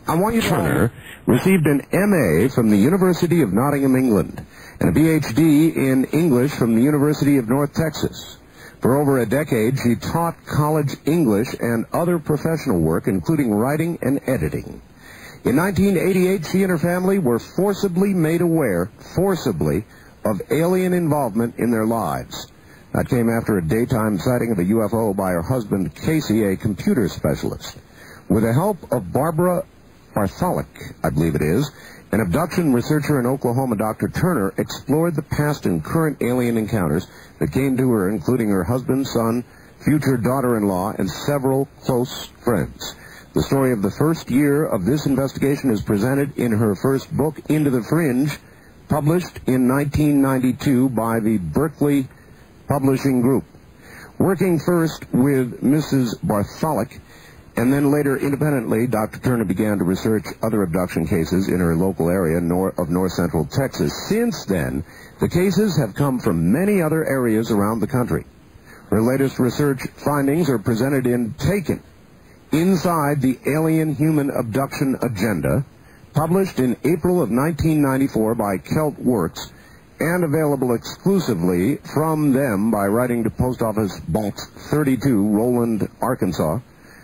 Turner received an M.A. from the University of Nottingham, England, and a Ph.D. in English from the University of North Texas. For over a decade, she taught college English and other professional work, including writing and editing. In 1988, she and her family were forcibly made aware, of alien involvement in their lives. That came after a daytime sighting of a UFO by her husband, Casey, a computer specialist. With the help of Barbara Bartholic, I believe it is, an abduction researcher in Oklahoma, Dr. Turner explored the past and current alien encounters that came to her, including her husband, son, future daughter-in-law, and several close friends. The story of the first year of this investigation is presented in her first book, Into the Fringe, published in 1992 by the Berkley Publishing Group. Working first with Mrs. Bartholic, and then later independently, Dr. Turner began to research other abduction cases in her local area of north central Texas. Since then, the cases have come from many other areas around the country. Her latest research findings are presented in Taken, Inside the Alien Human Abduction Agenda, published in April of 1994 by Celt Works, and available exclusively from them by writing to Post Office Box 32, Roland, Arkansas,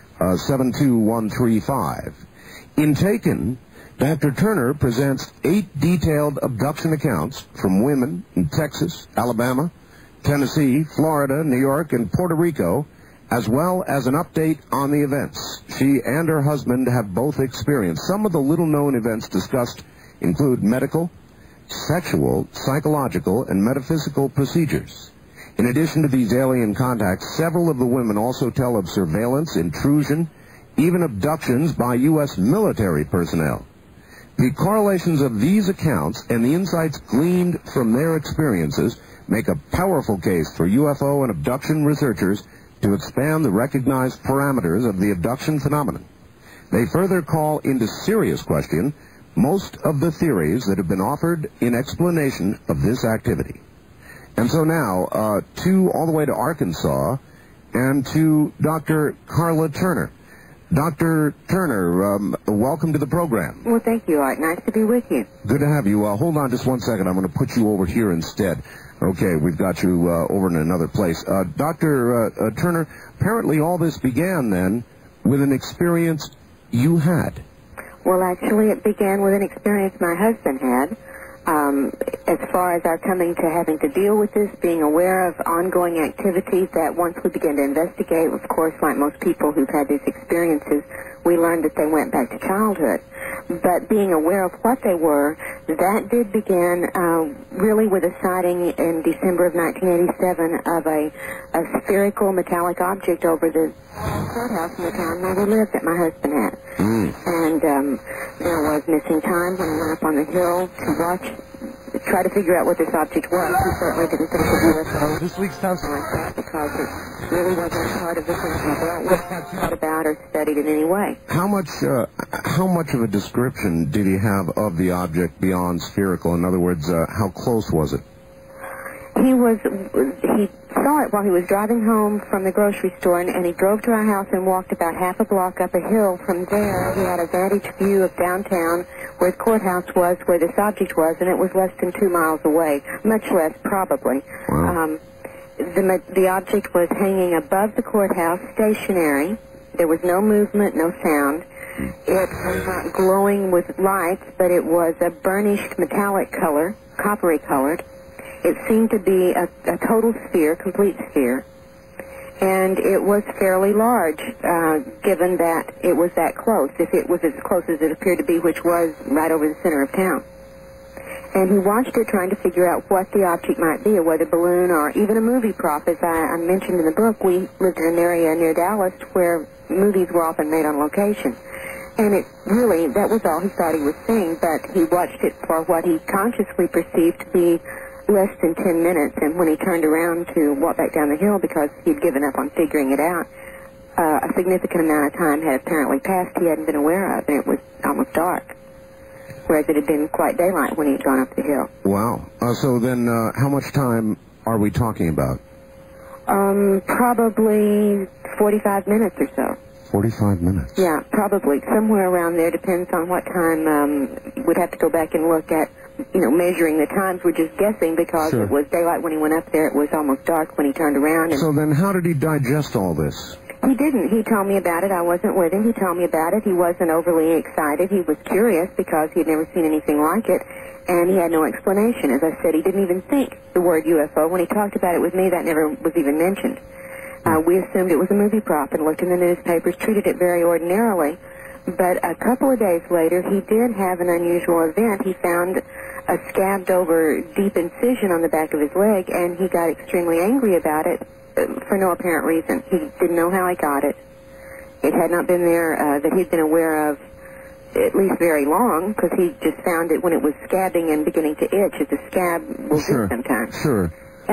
72135. In Taken, Dr. Turner presents 8 detailed abduction accounts from women in Texas, Alabama, Tennessee, Florida, New York, and Puerto Rico, as well as an update on the events she and her husband have both experienced. Some of the little-known events discussed include medical, sexual, psychological, and metaphysical procedures. In addition to these alien contacts, several of the women also tell of surveillance, intrusion, even abductions by U.S. military personnel. The correlations of these accounts and the insights gleaned from their experiences make a powerful case for UFO and abduction researchers to expand the recognized parameters of the abduction phenomenon. They further call into serious question most of the theories that have been offered in explanation of this activity. And so now, all the way to Arkansas, and to Dr. Karla Turner. Dr. Turner, welcome to the program. Well, thank you, Art. Nice to be with you. Good to have you. Hold on just one second. I'm going to put you over here instead. Okay, we've got you over in another place. Dr. Turner, apparently all this began then with an experience you had. Well, actually, it began with an experience my husband had. As far as our coming to having to deal with this, being aware of ongoing activities that once we began to investigate, of course, like most people who've had these experiences, we learned that they went back to childhood. But being aware of what they were, that did begin really with a sighting in December of 1987 of a spherical metallic object over the courthouse in the town where we lived that my husband had. And there was missing time when I went up on the hill to try to figure out what this object was. We certainly didn't think of UFO. This week's house like that because it really wasn't part of the things we thought about or studied in any way. How much of a description did he have of the object beyond spherical? In other words, how close was it? He saw it while he was driving home from the grocery store, and he drove to our house and walked about half a block up a hill. From there, he had a vantage view of downtown where the courthouse was, where this object was, and it was less than 2 miles away, much less probably. Wow. The object was hanging above the courthouse, stationary. There was no movement, no sound. It was not glowing with lights, but it was a burnished metallic color, coppery colored. It seemed to be a total sphere, complete sphere, and it was fairly large, given that it was that close, if it was as close as it appeared to be, which was right over the center of town. And he watched it trying to figure out what the object might be, a weather balloon or even a movie prop. As I mentioned in the book, we lived in an area near Dallas where movies were often made on location. And it really, that was all he thought he was seeing, but he watched it for what he consciously perceived to be less than 10 minutes, and when he turned around to walk back down the hill because he'd given up on figuring it out, a significant amount of time had apparently passed he hadn't been aware of, and it was almost dark, whereas it had been quite daylight when he had gone up the hill. Wow. So then how much time are we talking about? Probably 45 minutes or so. 45 minutes. Yeah, probably. Somewhere around there. Depends on what time. We'd have to go back and look at, measuring the times. We're just guessing because Sure. It was daylight when he went up there. It was almost dark when he turned around. And So then how did he digest all this? he didn't. He told me about it. I wasn't with him. He told me about it. He wasn't overly excited. He was curious because he had never seen anything like it, and he had no explanation. As I said, he didn't even think the word UFO. When he talked about it with me, that never was even mentioned. We assumed it was a movie prop and looked in the newspapers, treated it very ordinarily. But a couple of days later, he did have an unusual event. He found a scabbed-over deep incision on the back of his leg, and he got extremely angry about it for no apparent reason. He didn't know how he got it. It had not been there that he'd been aware of at least very long, because he just found it when it was scabbing and beginning to itch, as the scab will do sometimes. Sure.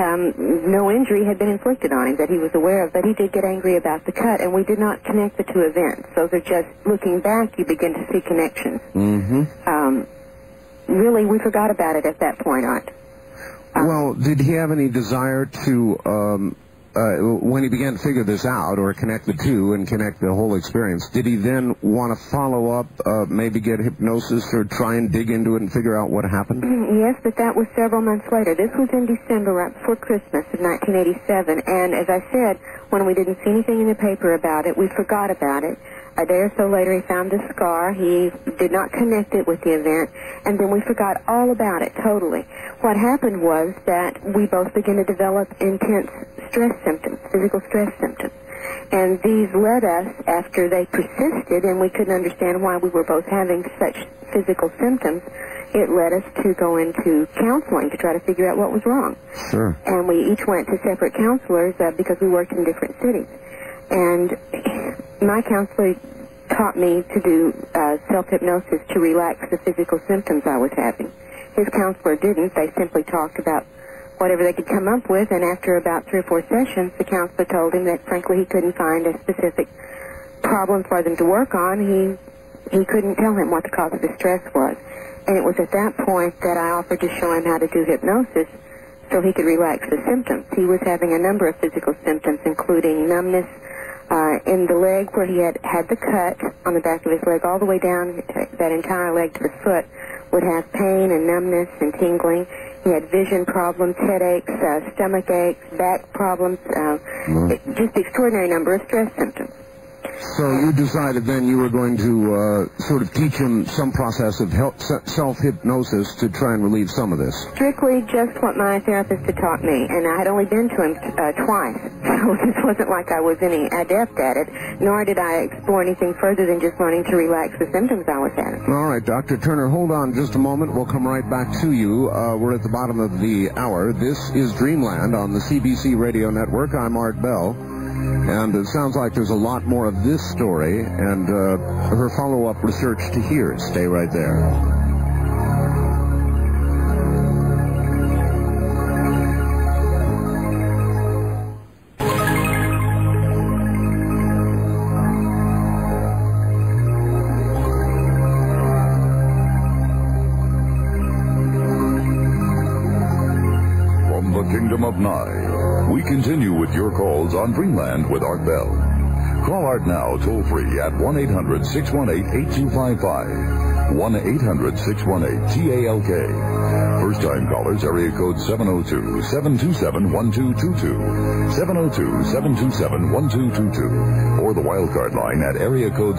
No injury had been inflicted on him that he was aware of, but he did get angry about the cut, and we did not connect the two events. Those are just, looking back, you begin to see connections. Mm-hmm. Really, we forgot about it at that point, Art. Well, did he have any desire to, when he began to figure this out, or connect the two and connect the whole experience, did he then want to follow up, maybe get hypnosis or try and dig into it and figure out what happened? Yes, but that was several months later. This was in December, right before Christmas of 1987, and as I said, when we didn't see anything in the paper about it, we forgot about it. A day or so later, he found the scar. He did not connect it with the event, and then we forgot all about it totally. What happened was that we both began to develop intense stress symptoms, physical stress symptoms. And these led us, after they persisted and we couldn't understand why we were both having such physical symptoms, it led us to go into counseling to try to figure out what was wrong. Sure. And we each went to separate counselors because we worked in different cities. And my counselor taught me to do self-hypnosis to relax the physical symptoms I was having. His counselor didn't. They simply talked about whatever they could come up with, and after about 3 or 4 sessions, the counselor told him that, frankly, he couldn't find a specific problem for them to work on. He couldn't tell him what the cause of the stress was. And it was at that point that I offered to show him how to do hypnosis so he could relax the symptoms. He was having a number of physical symptoms, including numbness in the leg where he had the cut on the back of his leg, all the way down that entire leg to the foot, would have pain and numbness and tingling. He had vision problems, headaches, stomach aches, back problems, just the extraordinary number of stress symptoms. So you decided then you were going to sort of teach him some process of self-hypnosis to try and relieve some of this. Strictly just what my therapist had taught me, and I had only been to him twice, so this wasn't like I was any adept at it, nor did I explore anything further than just learning to relax the symptoms I was having. All right, Dr. Turner, hold on just a moment. We'll come right back to you. We're at the bottom of the hour. This is Dreamland on the CBC Radio Network. I'm Art Bell. And it sounds like there's a lot more of this story and her follow-up research to hear. Stay right there. From the Kingdom of Nye, we continue with your calls on Dreamland with Art Bell. Call Art now toll-free at 1-800-618-8255. 1-800-618-TALK. First-time callers, area code 702-727-1222. 702-727-1222. Or the wildcard line at area code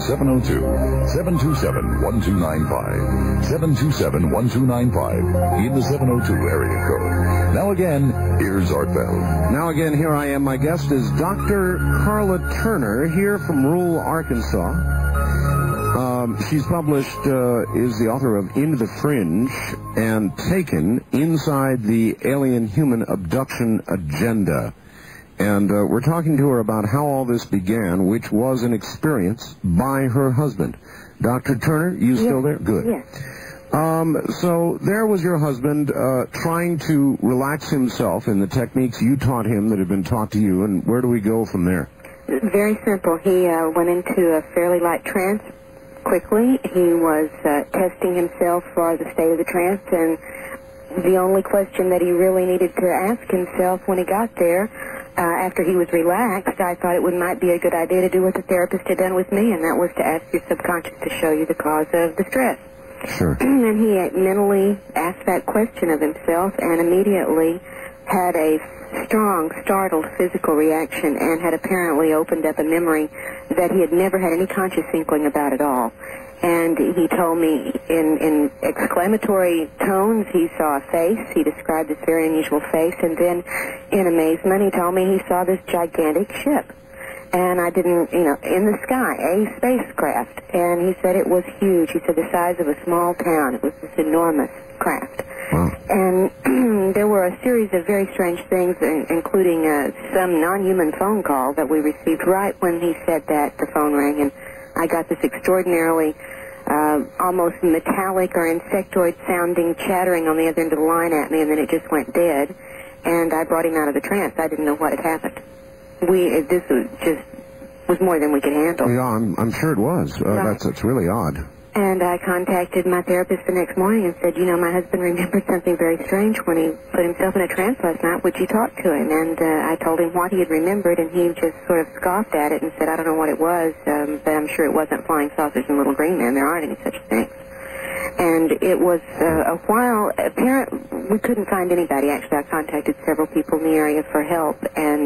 702-727-1295. 727-1295 in the 702 area code. Now again, here's Art Bell. Now again, here I am. My guest is Dr. Karla Turner, here from rural Arkansas. She's published, is the author of Into the Fringe and Taken, Inside the Alien Human Abduction Agenda. And we're talking to her about how all this began, which was an experience by her husband. Dr. Turner, you still there? Good. Yes. So there was your husband trying to relax himself in the techniques you taught him that had been taught to you, and where do we go from there? Very simple. He went into a fairly light trance quickly. He was testing himself for the state of the trance, and the only question that he really needed to ask himself when he got there After he was relaxed, I thought it might be a good idea to do what the therapist had done with me, and that was to ask your subconscious to show you the cause of the stress. Sure. And he mentally asked that question of himself and immediately had a strong, startled physical reaction and had apparently opened up a memory that he had never had any conscious inkling about at all. And he told me in exclamatory tones he saw a face. He described this very unusual face. And then in amazement he told me he saw this gigantic ship. And I didn't, in the sky, a spacecraft. And he said it was huge. He said the size of a small town. It was this enormous craft. Wow. And there were a series of very strange things, including some non-human phone call that we received right when he said that. The phone rang, and I got this extraordinarily almost metallic or insectoid-sounding chattering on the other end of the line at me, and then it just went dead. And I brought him out of the trance. I didn't know what had happened. This was more than we could handle. Yeah, I'm sure it was. That's really odd. And I contacted my therapist the next morning and said, my husband remembered something very strange when he put himself in a trance last night. Would you talk to him? And I told him what he had remembered, and he just sort of scoffed at it and said, I don't know what it was, but I'm sure it wasn't flying saucers and little green men. There aren't any such things. And it was a while. We couldn't find anybody. Actually, I contacted several people in the area for help, and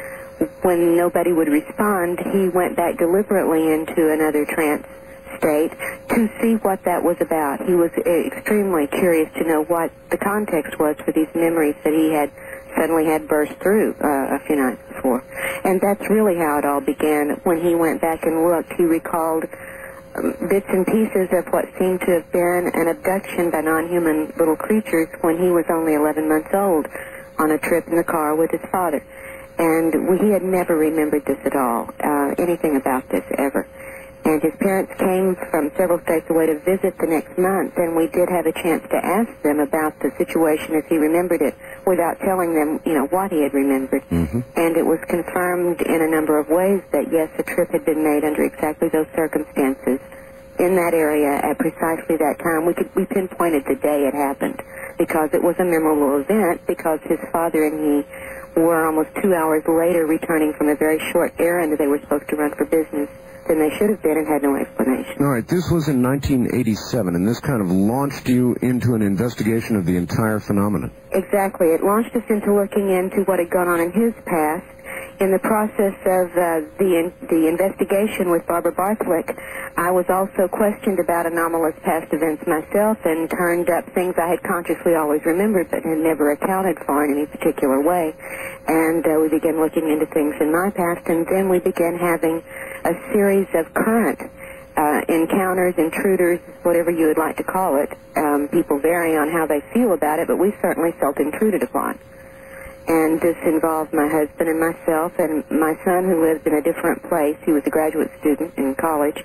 when nobody would respond, he went back deliberately into another trance state to see what that was about. He was extremely curious to know what the context was for these memories that he had suddenly had burst through a few nights before. And that's really how it all began. When he went back and looked, he recalled bits and pieces of what seemed to have been an abduction by non-human little creatures when he was only 11 months old on a trip in the car with his father. And he had never remembered this at all, anything about this ever. And his parents came from several states away to visit the next month, and we did have a chance to ask them about the situation as he remembered it without telling them, what he had remembered. Mm-hmm. And it was confirmed in a number of ways that, yes, a trip had been made under exactly those circumstances in that area at precisely that time. We pinpointed the day it happened because it was a memorable event, because his father and he were almost 2 hours later returning from a very short errand they were supposed to run for business than they should have been and had no explanation. All right, this was in 1987, and this kind of launched you into an investigation of the entire phenomenon. Exactly. It launched us into looking into what had gone on in his past. In the process of the investigation with Barbara Barthlick, I was also questioned about anomalous past events myself and turned up things I had consciously always remembered but had never accounted for in any particular way. And we began looking into things in my past, and then we began having a series of current encounters, intruders, whatever you would like to call it. People vary on how they feel about it, but we certainly felt intruded upon. And this involved my husband and myself and my son, who lives in a different place. He was a graduate student in college,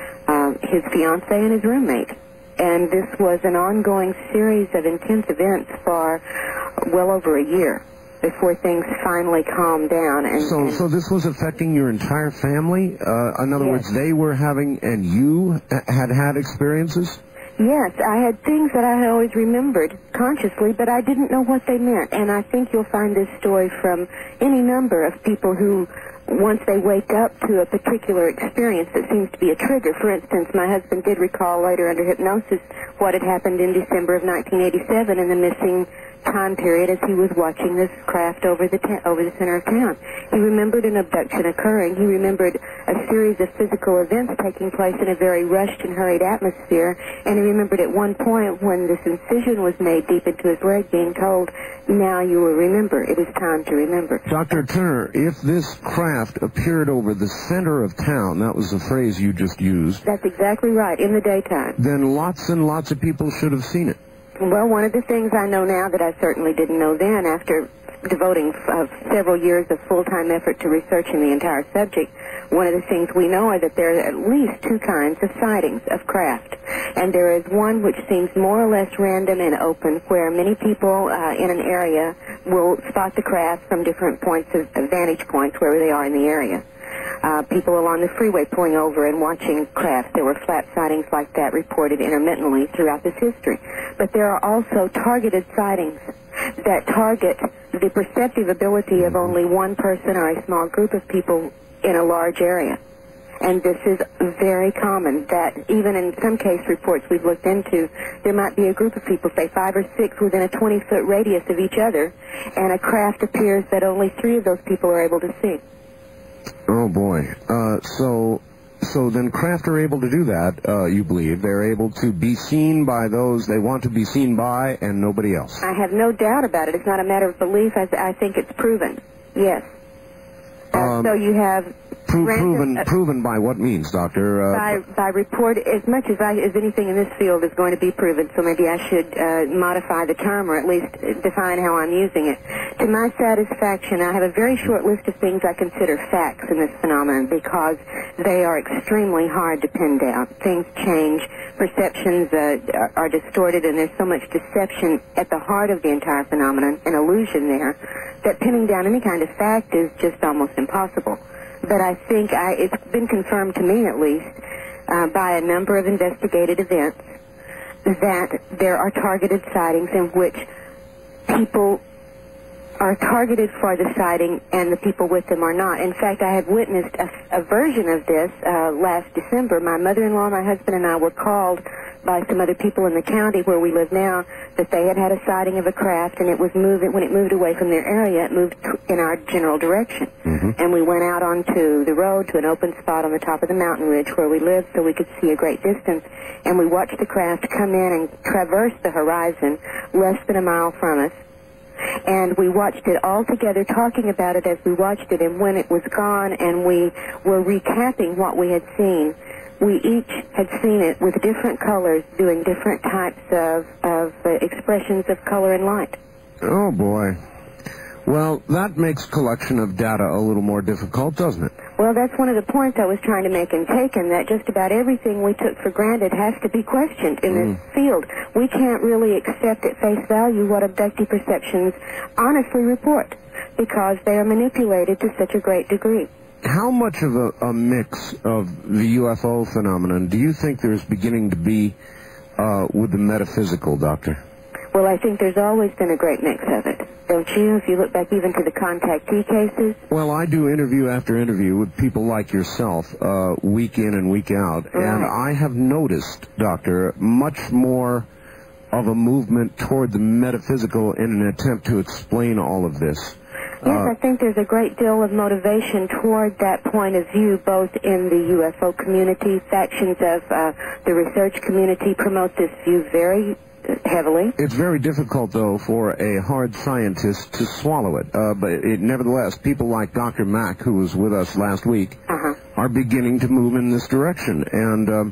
his fiancée, and his roommate. And this was an ongoing series of intense events for well over a year before things finally calmed down. And so this was affecting your entire family? In other Yes. words, they were having, and you had experiences? Yes, I had things that I had always remembered consciously, but I didn't know what they meant. And I think you'll find this story from any number of people who, once they wake up to a particular experience that seems to be a trigger. For instance, my husband did recall later under hypnosis what had happened in December of 1987 in the missing time period as he was watching this craft over the center of town. He remembered an abduction occurring. He remembered a series of physical events taking place in a very rushed and hurried atmosphere, and he remembered at one point when this incision was made deep into his leg, being told, now you will remember. It is time to remember. Dr. Turner, if this craft appeared over the center of town, that was the phrase you just used. That's exactly right, in the daytime. Then lots and lots of people should have seen it. Well, one of the things I know now that I certainly didn't know then, after devoting several years of full-time effort to researching the entire subject, one of the things we know are that there are at least two kinds of sightings of craft. And there is one which seems more or less random and open, where many people in an area will spot the craft from different points of vantage points wherever they are in the area. People along the freeway pulling over and watching crafts. There were flat sightings like that reported intermittently throughout this history. But there are also targeted sightings that target the perceptive ability of only one person or a small group of people in a large area. And this is very common, that even in some case reports we've looked into, there might be a group of people, say 5 or 6, within a 20-foot radius of each other, and a craft appears that only 3 of those people are able to see. Oh, boy. So then craft are able to do that, you believe. They're able to be seen by those they want to be seen by and nobody else. I have no doubt about it. It's not a matter of belief. I think it's proven. Yes. So you have... Proven by what means, Doctor? By report, as much as anything in this field is going to be proven, so maybe I should modify the term or at least define how I'm using it. To my satisfaction, I have a very short list of things I consider facts in this phenomenon because they are extremely hard to pin down. Things change, perceptions are distorted, and there's so much deception at the heart of the entire phenomenon, an illusion there, that pinning down any kind of fact is just almost impossible. But I think it's been confirmed to me, at least, by a number of investigated events, that there are targeted sightings in which people are targeted for the sighting and the people with them are not. In fact, I have witnessed a version of this last December. My mother-in-law, my husband, and I were called by some other people in the county where we live now that they had a sighting of a craft, and it was moving. When it moved away from their area, it moved in our general direction. And we went out onto the road to an open spot on the top of the mountain ridge where we lived so we could see a great distance, and we watched the craft come in and traverse the horizon less than a mile from us. And we watched it all together, talking about it as we watched it, and when it was gone and we were recapping what we had seen, we each had seen it with different colors doing different types of expressions of color and light. Oh, boy. Well, that makes collection of data a little more difficult, doesn't it? Well, that's one of the points I was trying to make and taken, that just about everything we took for granted has to be questioned in this field. We can't really accept at face value what abductee perceptions honestly report because they are manipulated to such a great degree. How much of a mix of the UFO phenomenon do you think there's beginning to be with the metaphysical, Doctor? Well, I think there's always been a great mix of it, don't you? If you look back even to the contactee cases. Well, I do interview after interview with people like yourself, week in and week out, and I have noticed, Doctor, much more of a movement toward the metaphysical in an attempt to explain all of this. Yes, I think there's a great deal of motivation toward that point of view, both in the UFO community. Factions of the research community promote this view very heavily. It's very difficult, though, for a hard scientist to swallow it. But nevertheless, people like Dr. Mack, who was with us last week, are beginning to move in this direction. And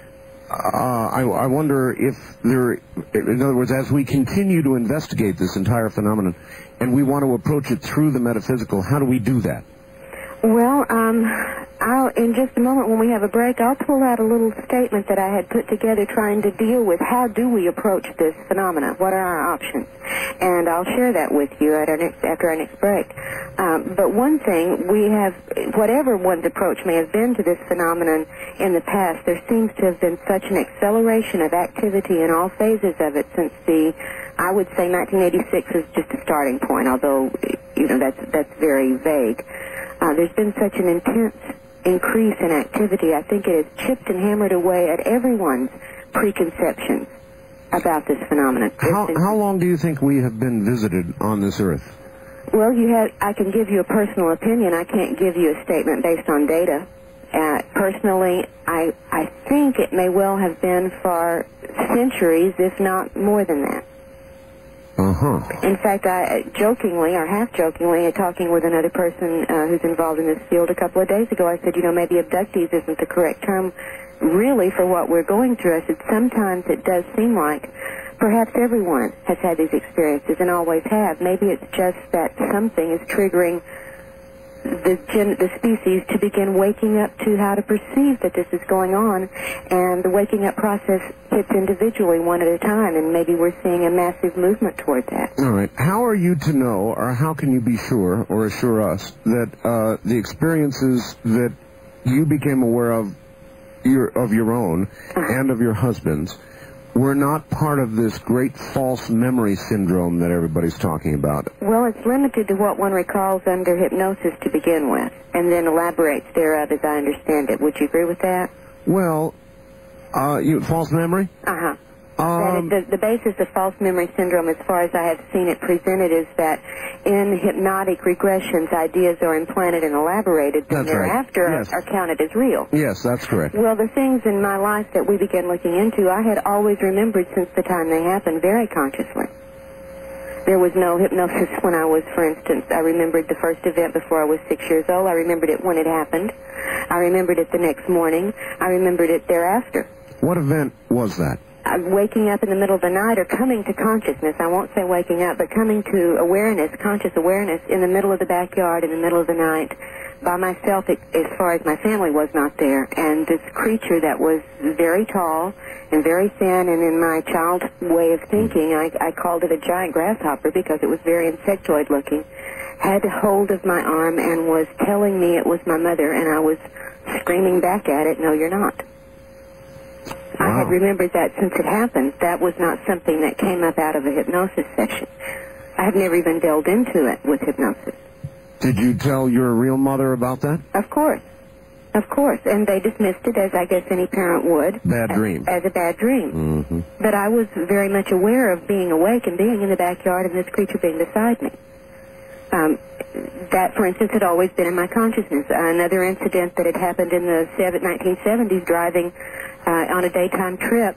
I wonder if there, in other words, as we continue to investigate this entire phenomenon, and we want to approach it through the metaphysical, how do we do that? Well, in just a moment when we have a break, I'll pull out a little statement that I had put together trying to deal with how do we approach this phenomena, what are our options, and I'll share that with you at after our next break. But one thing, we have, whatever one's approach may have been to this phenomenon in the past, there seems to have been such an acceleration of activity in all phases of it since I would say 1986 is just a starting point, although, that's very vague. There's been such an intense increase in activity. I think it has chipped and hammered away at everyone's preconceptions about this phenomenon. How long do you think we have been visited on this earth? Well, I can give you a personal opinion. I can't give you a statement based on data. Personally, I think it may well have been for centuries, if not more than that. In fact, I jokingly, or half-jokingly, talking with another person who's involved in this field a couple of days ago, I said, maybe abductees isn't the correct term really for what we're going through. I said, sometimes it does seem like perhaps everyone has had these experiences and always have. Maybe it's just that something is triggering the species to begin waking up to how to perceive that this is going on, and the waking up process hits individually one at a time, and maybe we're seeing a massive movement toward that. All right. How are you to know, or how can you be sure, or assure us, that the experiences that you became aware of your own and of your husband's we're not part of this great false memory syndrome that everybody's talking about. Well, it's limited to what one recalls under hypnosis to begin with, and then elaborates thereof as I understand it. Would you agree with that? Well, false memory? Uh-huh. The basis of false memory syndrome, as far as I have seen it presented, is that in hypnotic regressions, ideas are implanted and elaborated, and thereafter are counted as real. Yes, that's correct. Well, the things in my life that we began looking into, I had always remembered since the time they happened very consciously. There was no hypnosis when I was, for instance, I remembered the first event before I was 6 years old. I remembered it when it happened. I remembered it the next morning. I remembered it thereafter. What event was that? Waking up in the middle of the night or coming to consciousness. I won't say waking up, but coming to awareness, conscious awareness, in the middle of the backyard in the middle of the night by myself, as far as my family was not there. And this creature that was very tall and very thin, and in my child way of thinking, I called it a giant grasshopper because it was very insectoid looking, had hold of my arm and was telling me it was my mother, and I was screaming back at it, "No, you're not." Wow. I had remembered that since it happened. That was not something that came up out of a hypnosis session. I have never even delved into it with hypnosis. Did you tell your real mother about that? Of course. Of course. And they dismissed it, as I guess any parent would. Bad dream. As a bad dream. Mm-hmm. But I was very much aware of being awake and being in the backyard and this creature being beside me. That, for instance, had always been in my consciousness. Another incident that had happened in the 1970s, driving on a daytime trip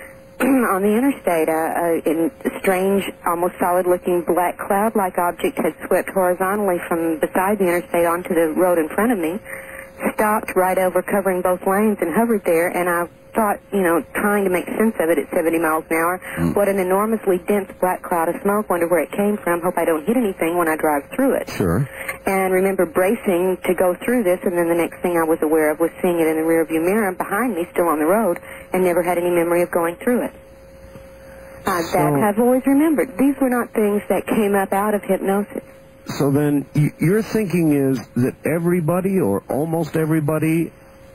on the interstate, a strange, almost solid-looking black cloud-like object had swept horizontally from beside the interstate onto the road in front of me, stopped right over, covering both lanes, and hovered there, and I thought, trying to make sense of it at 70 miles an hour, what an enormously dense black cloud of smoke, wonder where it came from, hope I don't hit anything when I drive through it. Sure. And remember bracing to go through this, and then the next thing I was aware of was seeing it in the rearview mirror behind me, still on the road, and never had any memory of going through it. That I've always remembered. These were not things that came up out of hypnosis. So then your thinking is that everybody, or almost everybody,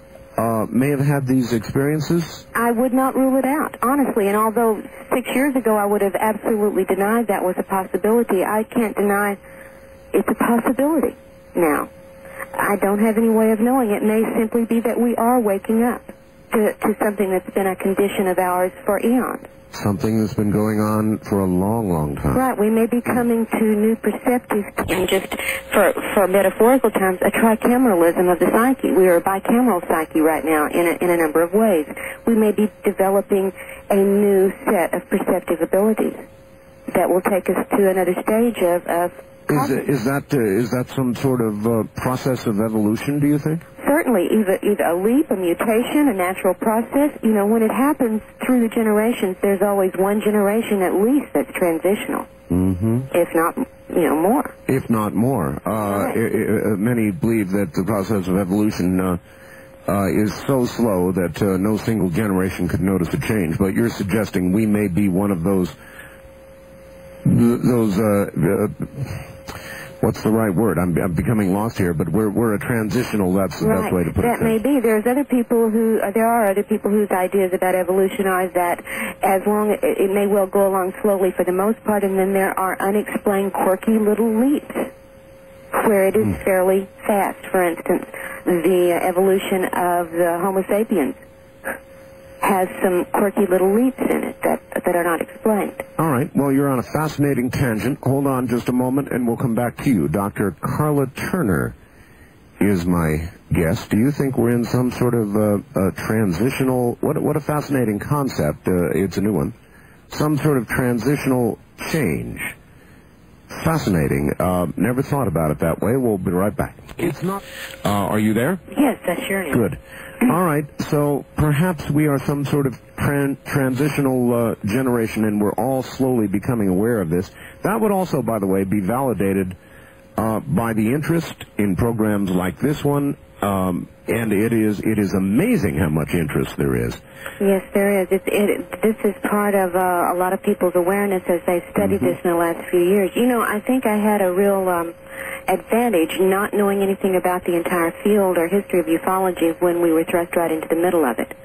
may have had these experiences? I would not rule it out, honestly. And although 6 years ago I would have absolutely denied that was a possibility, I can't deny it's a possibility now. I don't have any way of knowing. It may simply be that we are waking up to something that's been a condition of ours for eons. Something that's been going on for a long, long time. Right. We may be coming to new perceptive, and just for metaphorical terms, a tricameralism of the psyche. We are a bicameral psyche right now in a number of ways. We may be developing a new set of perceptive abilities that will take us to another stage of Is that some sort of process of evolution, do you think? Certainly, either a leap, a mutation, a natural process. When it happens through the generations, there's always one generation at least that's transitional. Mm-hmm. If not, more. If not more. Right. Many believe that the process of evolution is so slow that no single generation could notice a change. But you're suggesting we may be one of those what's the right word? I'm becoming lost here, but we're a transitional, that's the best way to put it. That may be. There are other people whose ideas about evolution are that as long it may well go along slowly for the most part, and then there are unexplained quirky little leaps where it is fairly fast. For instance, the evolution of the Homo sapiens has some quirky little leaps in it that are not explained. All right. Well, you're on a fascinating tangent. Hold on just a moment, and we'll come back to you. Dr. Karla Turner is my guest. Do you think we're in some sort of a transitional... What a fascinating concept. It's a new one. Some sort of transitional change. Fascinating. Never thought about it that way. We'll be right back. It's not... are you there? Yes, I sure am. Good. All right, so perhaps we are some sort of transitional generation, and we're all slowly becoming aware of this. That would also, by the way, be validated by the interest in programs like this one, and it is amazing how much interest there is. Yes, there is. This is part of a lot of people's awareness as they've studied this in the last few years. I think I had a real advantage not knowing anything about the entire field or history of ufology when we were thrust right into the middle of it.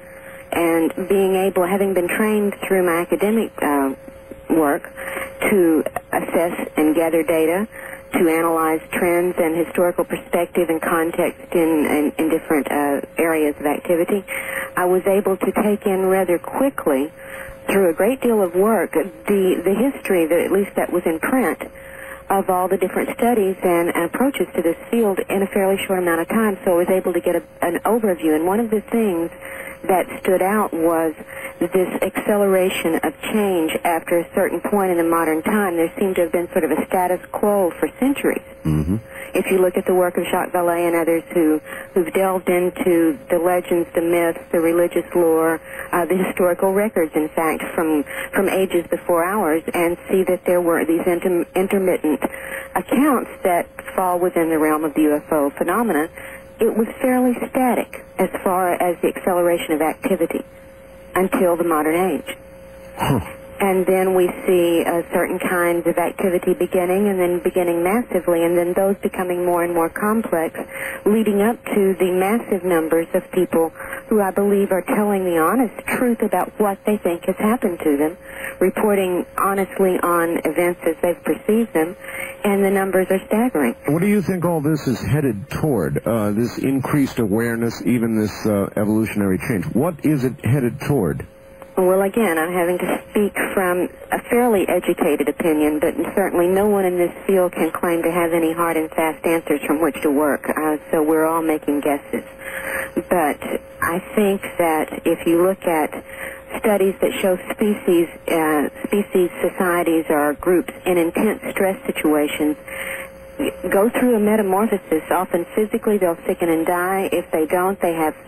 And having been trained through my academic work to assess and gather data, to analyze trends and historical perspective and context in different areas of activity, I was able to take in rather quickly, through a great deal of work, the history, at least that was in print, of all the different studies and approaches to this field in a fairly short amount of time. So I was able to get an overview. And one of the things that stood out was this acceleration of change after a certain point in the modern time. There seemed to have been sort of a status quo for centuries. Mm-hmm. If you look at the work of Jacques Vallée and others who've delved into the legends, the myths, the religious lore, the historical records, in fact, from ages before ours, and see that there were these intermittent accounts that fall within the realm of the UFO phenomena, it was fairly static as far as the acceleration of activity until the modern age. And then we see certain kinds of activity beginning, and then beginning massively, and then those becoming more and more complex, leading up to the massive numbers of people who I believe are telling the honest truth about what they think has happened to them, reporting honestly on events as they've perceived them, and the numbers are staggering. What do you think all this is headed toward, this increased awareness, even this evolutionary change? What is it headed toward? Well, again, I'm having to speak from a fairly educated opinion, but certainly no one in this field can claim to have any hard and fast answers from which to work, so we're all making guesses. But I think that if you look at studies that show species societies or groups in intense stress situations go through a metamorphosis. Often physically they'll sicken and die. If they don't, they have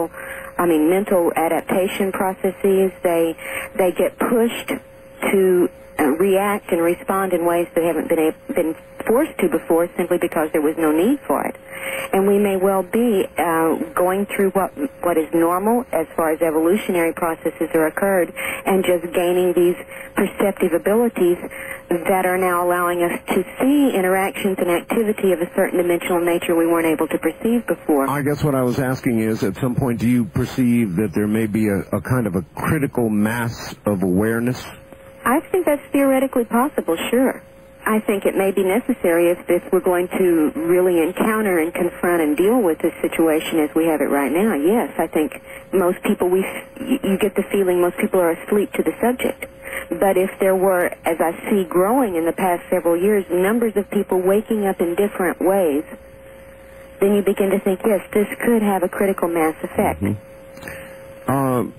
mental adaptation processes. They get pushed to react and respond in ways that haven't been forced to before, simply because there was no need for it. And we may well be going through what is normal as far as evolutionary processes are occurred, and just gaining these perceptive abilities that are now allowing us to see interactions and activity of a certain dimensional nature we weren't able to perceive before. I guess what I was asking is, at some point, do you perceive that there may be a kind of a critical mass of awareness? I think that's theoretically possible, sure. I think it may be necessary if we're going to really encounter and confront and deal with this situation as we have it right now. Yes, I think most people, you get the feeling most people are asleep to the subject. But if there were, as I see growing in the past several years, numbers of people waking up in different ways, then you begin to think, yes, this could have a critical mass effect. Mm-hmm.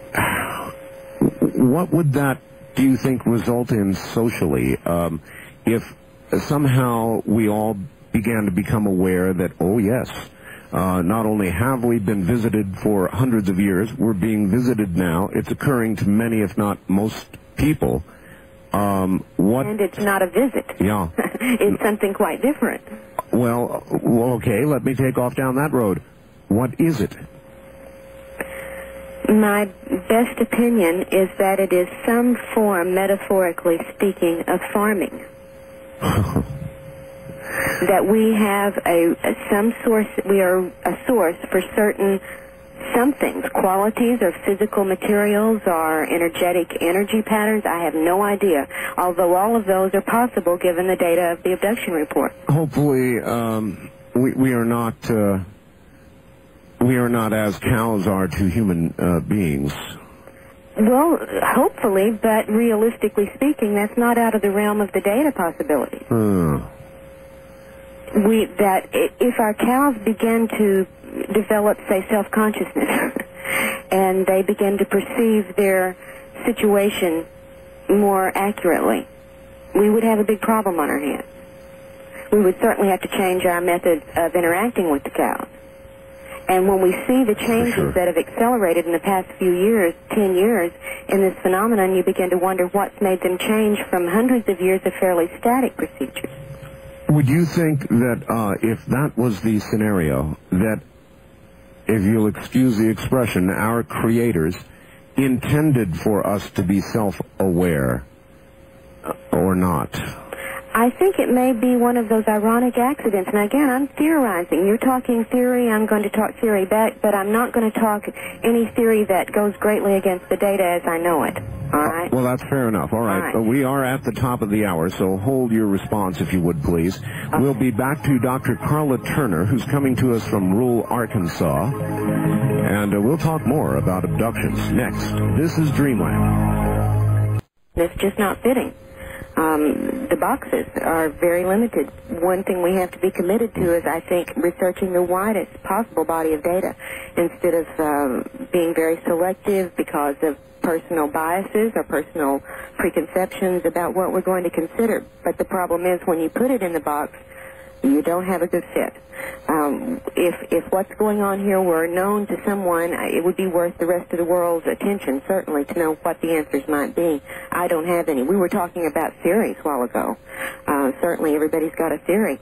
What would that, do you think, result in socially? If somehow we all began to become aware that, oh yes, not only have we been visited for hundreds of years, we're being visited now. It's occurring to many, if not most people. And it's not a visit. Yeah. It's something quite different. Well, okay, let me take off down that road. What is it? My best opinion is that it is some form, metaphorically speaking, of farming. That we have some source, we are a source for certain somethings, qualities or physical materials or energetic energy patterns. I have no idea, although all of those are possible given the data of the abduction report. Hopefully, we are not as cows are to human beings. Well, hopefully, but realistically speaking, that's not out of the realm of the data possibilities. If our cows begin to develop, say, self-consciousness, and they begin to perceive their situation more accurately, we would have a big problem on our hands. We would certainly have to change our method of interacting with the cows. And when we see the changes that have accelerated in the past few years, 10 years, in this phenomenon, you begin to wonder what's made them change from hundreds of years of fairly static procedures. Would you think that if that was the scenario, that, if you'll excuse the expression, our creators intended for us to be self-aware or not? I think it may be one of those ironic accidents. And again, I'm theorizing. You're talking theory, I'm going to talk theory back, but I'm not going to talk any theory that goes greatly against the data as I know it. All right? Well, that's fair enough. All right. We are at the top of the hour, so hold your response if you would, please. Okay. We'll be back to Dr. Karla Turner, who's coming to us from rural Arkansas, and we'll talk more about abductions next. This is Dreamland. It's just not fitting. The boxes are very limited. One thing we have to be committed to is, I think, researching the widest possible body of data instead of being very selective because of personal biases or personal preconceptions about what we're going to consider. But the problem is when you put it in the box, you don't have a good fit. If what's going on here were known to someone, it would be worth the rest of the world's attention, certainly, to know what the answers might be. I don't have any. We were talking about theories a while ago. Certainly everybody's got a theory.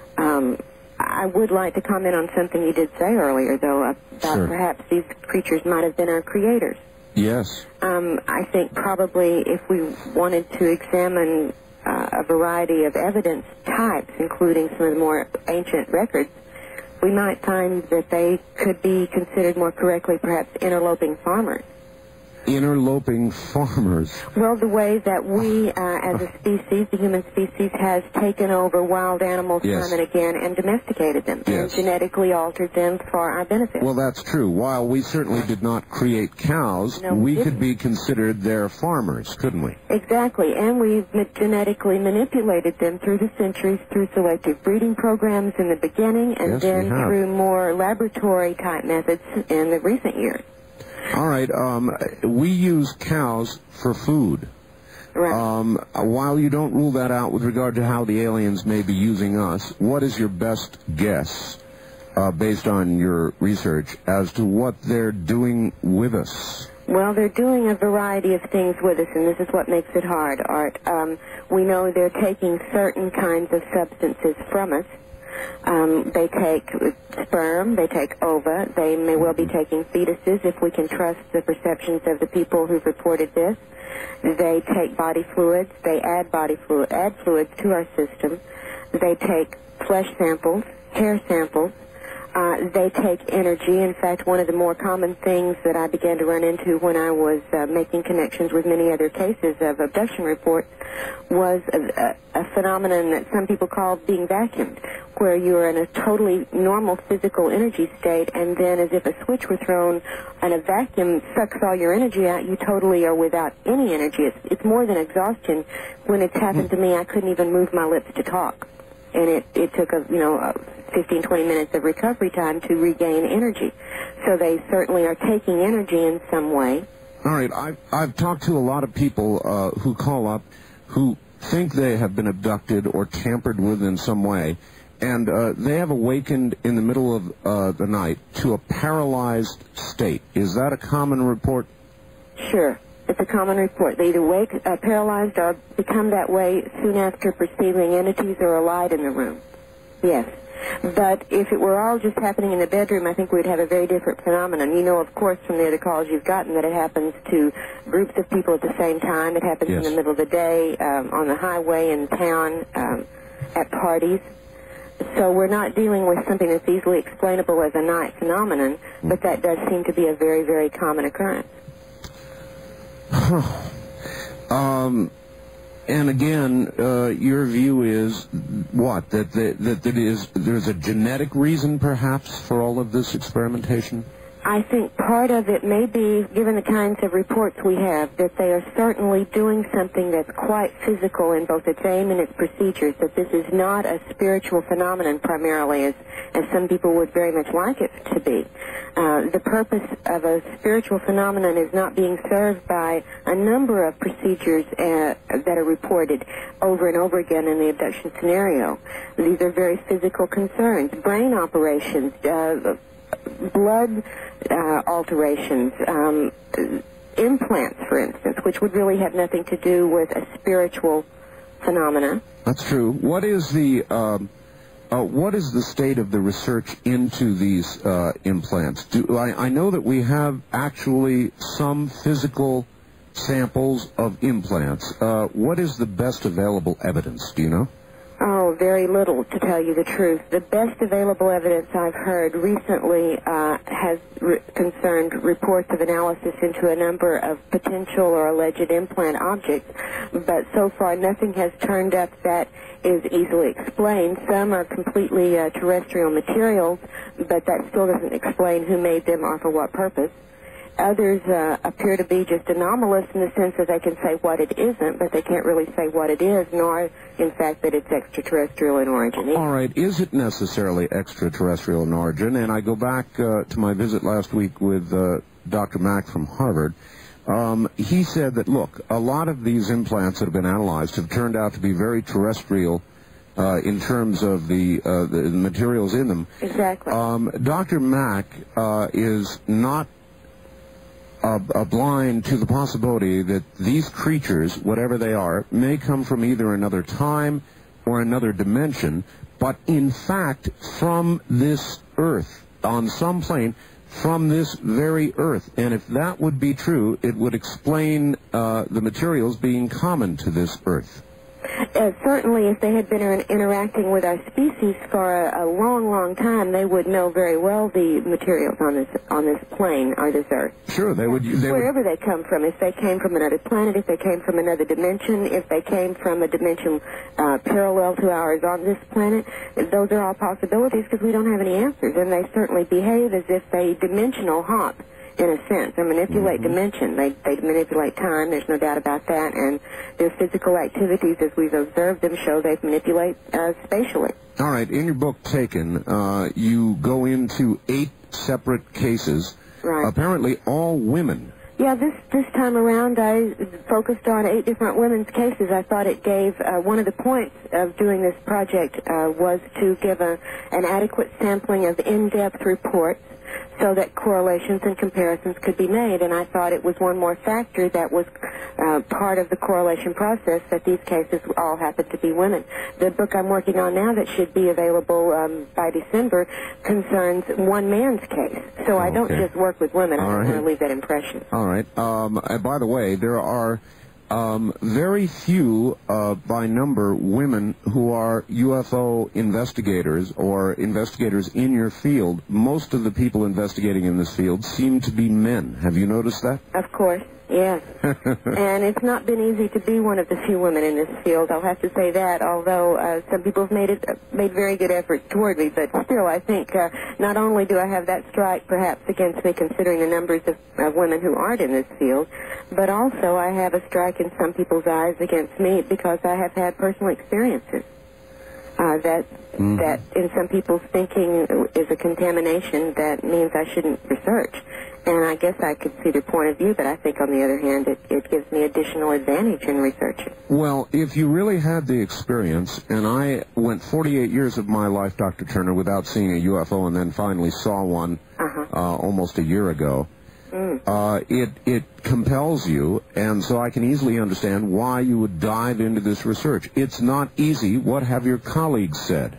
I would like to comment on something you did say earlier, though, about perhaps these creatures might have been our creators. Yes. I think probably if we wanted to examine a variety of evidence types, including some of the more ancient records, we might find that they could be considered more correctly perhaps interloping farmers. Interloping farmers? Well, the way that we, as a species, the human species, has taken over wild animals time and again and domesticated them and genetically altered them for our benefit. Well, that's true. While we certainly did not create cows, we could be considered their farmers, couldn't we? Exactly, and we've genetically manipulated them through the centuries through selective breeding programs in the beginning and then through more laboratory-type methods in the recent years. All right, we use cows for food. Right. While you don't rule that out with regard to how the aliens may be using us, what is your best guess, based on your research, as to what they're doing with us? Well, they're doing a variety of things with us, and this is what makes it hard, Art. We know they're taking certain kinds of substances from us. They take sperm, they take ova, they may well be taking fetuses if we can trust the perceptions of the people who've reported this. They take body fluids, they add fluids to our system. They take flesh samples, hair samples. They take energy. In fact, one of the more common things that I began to run into when I was making connections with many other cases of abduction reports was a phenomenon that some people call being vacuumed, where you're in a totally normal physical energy state, and then as if a switch were thrown and a vacuum sucks all your energy out, you totally are without any energy. It's more than exhaustion. When it's happened to me, I couldn't even move my lips to talk. And it took 15, 20 minutes of recovery time to regain energy. So they certainly are taking energy in some way. All right. I've talked to a lot of people who call up who think they have been abducted or tampered with in some way, and they have awakened in the middle of the night to a paralyzed state. Is that a common report? Sure. It's a common report. They either wake paralyzed or become that way soon after perceiving entities or a light in the room. Yes. But if it were all just happening in the bedroom, I think we'd have a very different phenomenon. You know, of course, from the other calls you've gotten that it happens to groups of people at the same time. It happens in the middle of the day, on the highway, in town, at parties. So we're not dealing with something that's easily explainable as a night phenomenon, but that does seem to be a very, very common occurrence. And again, your view is what? That there's a genetic reason, perhaps, for all of this experimentation? I think part of it may be, given the kinds of reports we have, that they are certainly doing something that's quite physical in both its aim and its procedures, that this is not a spiritual phenomenon primarily, as some people would very much like it to be. The purpose of a spiritual phenomenon is not being served by a number of procedures that are reported over and over again in the abduction scenario. These are very physical concerns, brain operations, blood alterations, implants, for instance, which would really have nothing to do with a spiritual phenomena. That's true. What is the state of the research into these implants? I know that we have actually some physical samples of implants. What is the best available evidence? Do you know? very little, to tell you the truth. The best available evidence I've heard recently has concerned reports of analysis into a number of potential or alleged implant objects, but so far nothing has turned up that is easily explained. Some are completely terrestrial materials, but that still doesn't explain who made them or for what purpose. Others appear to be just anomalous in the sense that they can say what it isn't, but they can't really say what it is, nor, in fact, that it's extraterrestrial in origin. All right. Is it necessarily extraterrestrial in origin? And I go back to my visit last week with Dr. Mack from Harvard. He said that, look, a lot of these implants that have been analyzed have turned out to be very terrestrial in terms of the materials in them. Exactly. Dr. Mack is not blind to the possibility that these creatures, whatever they are, may come from either another time or another dimension, but in fact from this Earth, on some plane, from this very Earth. And if that would be true, it would explain the materials being common to this Earth. Certainly, if they had been interacting with our species for a long, long time, they would know very well the materials on this plane or this Earth. Sure, they would. Wherever they come from, if they came from another planet, if they came from another dimension, if they came from a dimension parallel to ours on this planet, those are all possibilities because we don't have any answers, and they certainly behave as if they dimensional hop. In a sense, they manipulate dimension. They manipulate time. There's no doubt about that. And their physical activities, as we've observed them, show they manipulate spatially. All right. In your book, Taken, you go into 8 separate cases. Right. Apparently, all women. Yeah, this time around, I focused on 8 different women's cases. I thought it gave one of the points of doing this project was to give an adequate sampling of in-depth reports, so that correlations and comparisons could be made. And I thought it was one more factor that was part of the correlation process, that these cases all happen to be women. The book I'm working on now that should be available by December concerns one man's case. So I don't just work with women. I don't want to leave that impression. All right. By the way, there are very few by number women who are UFO investigators or investigators in your field. Most of the people investigating in this field seem to be men. Have you noticed that? Of course, yes. And it's not been easy to be one of the few women in this field, I'll have to say that, although some people have made very good efforts toward me, but still I think not only do I have that strike perhaps against me considering the numbers of women who aren't in this field, but also I have a strike in some people's eyes against me because I have had personal experiences that in some people's thinking is a contamination that means I shouldn't research. And I guess I could see their point of view, but I think on the other hand it gives me additional advantage in researching. Well, if you really had the experience, and I went 48 years of my life, Dr. Turner, without seeing a UFO and then finally saw one almost a year ago, it compels you, and so I can easily understand why you would dive into this research. It's not easy. What have your colleagues said?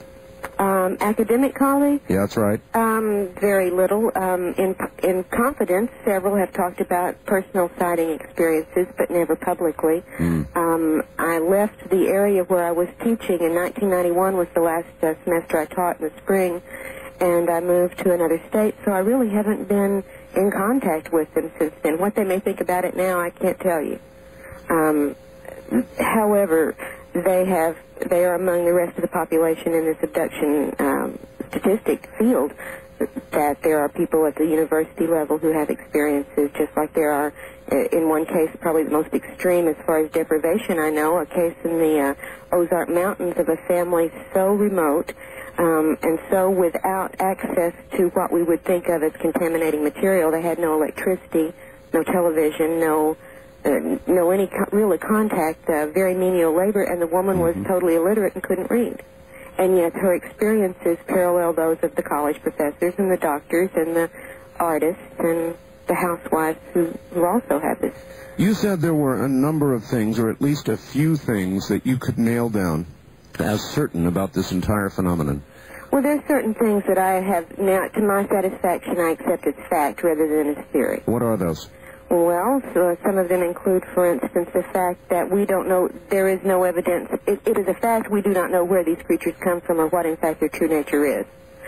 Academic colleagues? Yeah, that's right. Very little. In confidence, several have talked about personal sighting experiences, but never publicly. I left the area where I was teaching in 1991 was the last semester I taught in the spring, and I moved to another state, so I really haven't been in contact with them since then. What they may think about it now, I can't tell you. However, they are among the rest of the population in this abduction statistic field, that there are people at the university level who have experiences, just like there are, in one case, probably the most extreme as far as deprivation I know, a case in the Ozark Mountains of a family so remote and so without access to what we would think of as contaminating material. They had no electricity, no television, no any real contact, very menial labor, and the woman was totally illiterate and couldn't read. And yet her experiences parallel those of the college professors and the doctors and the artists and the housewives who also have this. You said there were a number of things, or at least a few things, that you could nail down as certain about this entire phenomenon. Well, there's certain things that I have now, to my satisfaction, I accept as fact rather than as theory. What are those? Well, so some of them include, for instance, the fact that we don't know, there is no evidence. It is a fact we do not know where these creatures come from or what, in fact, their true nature is.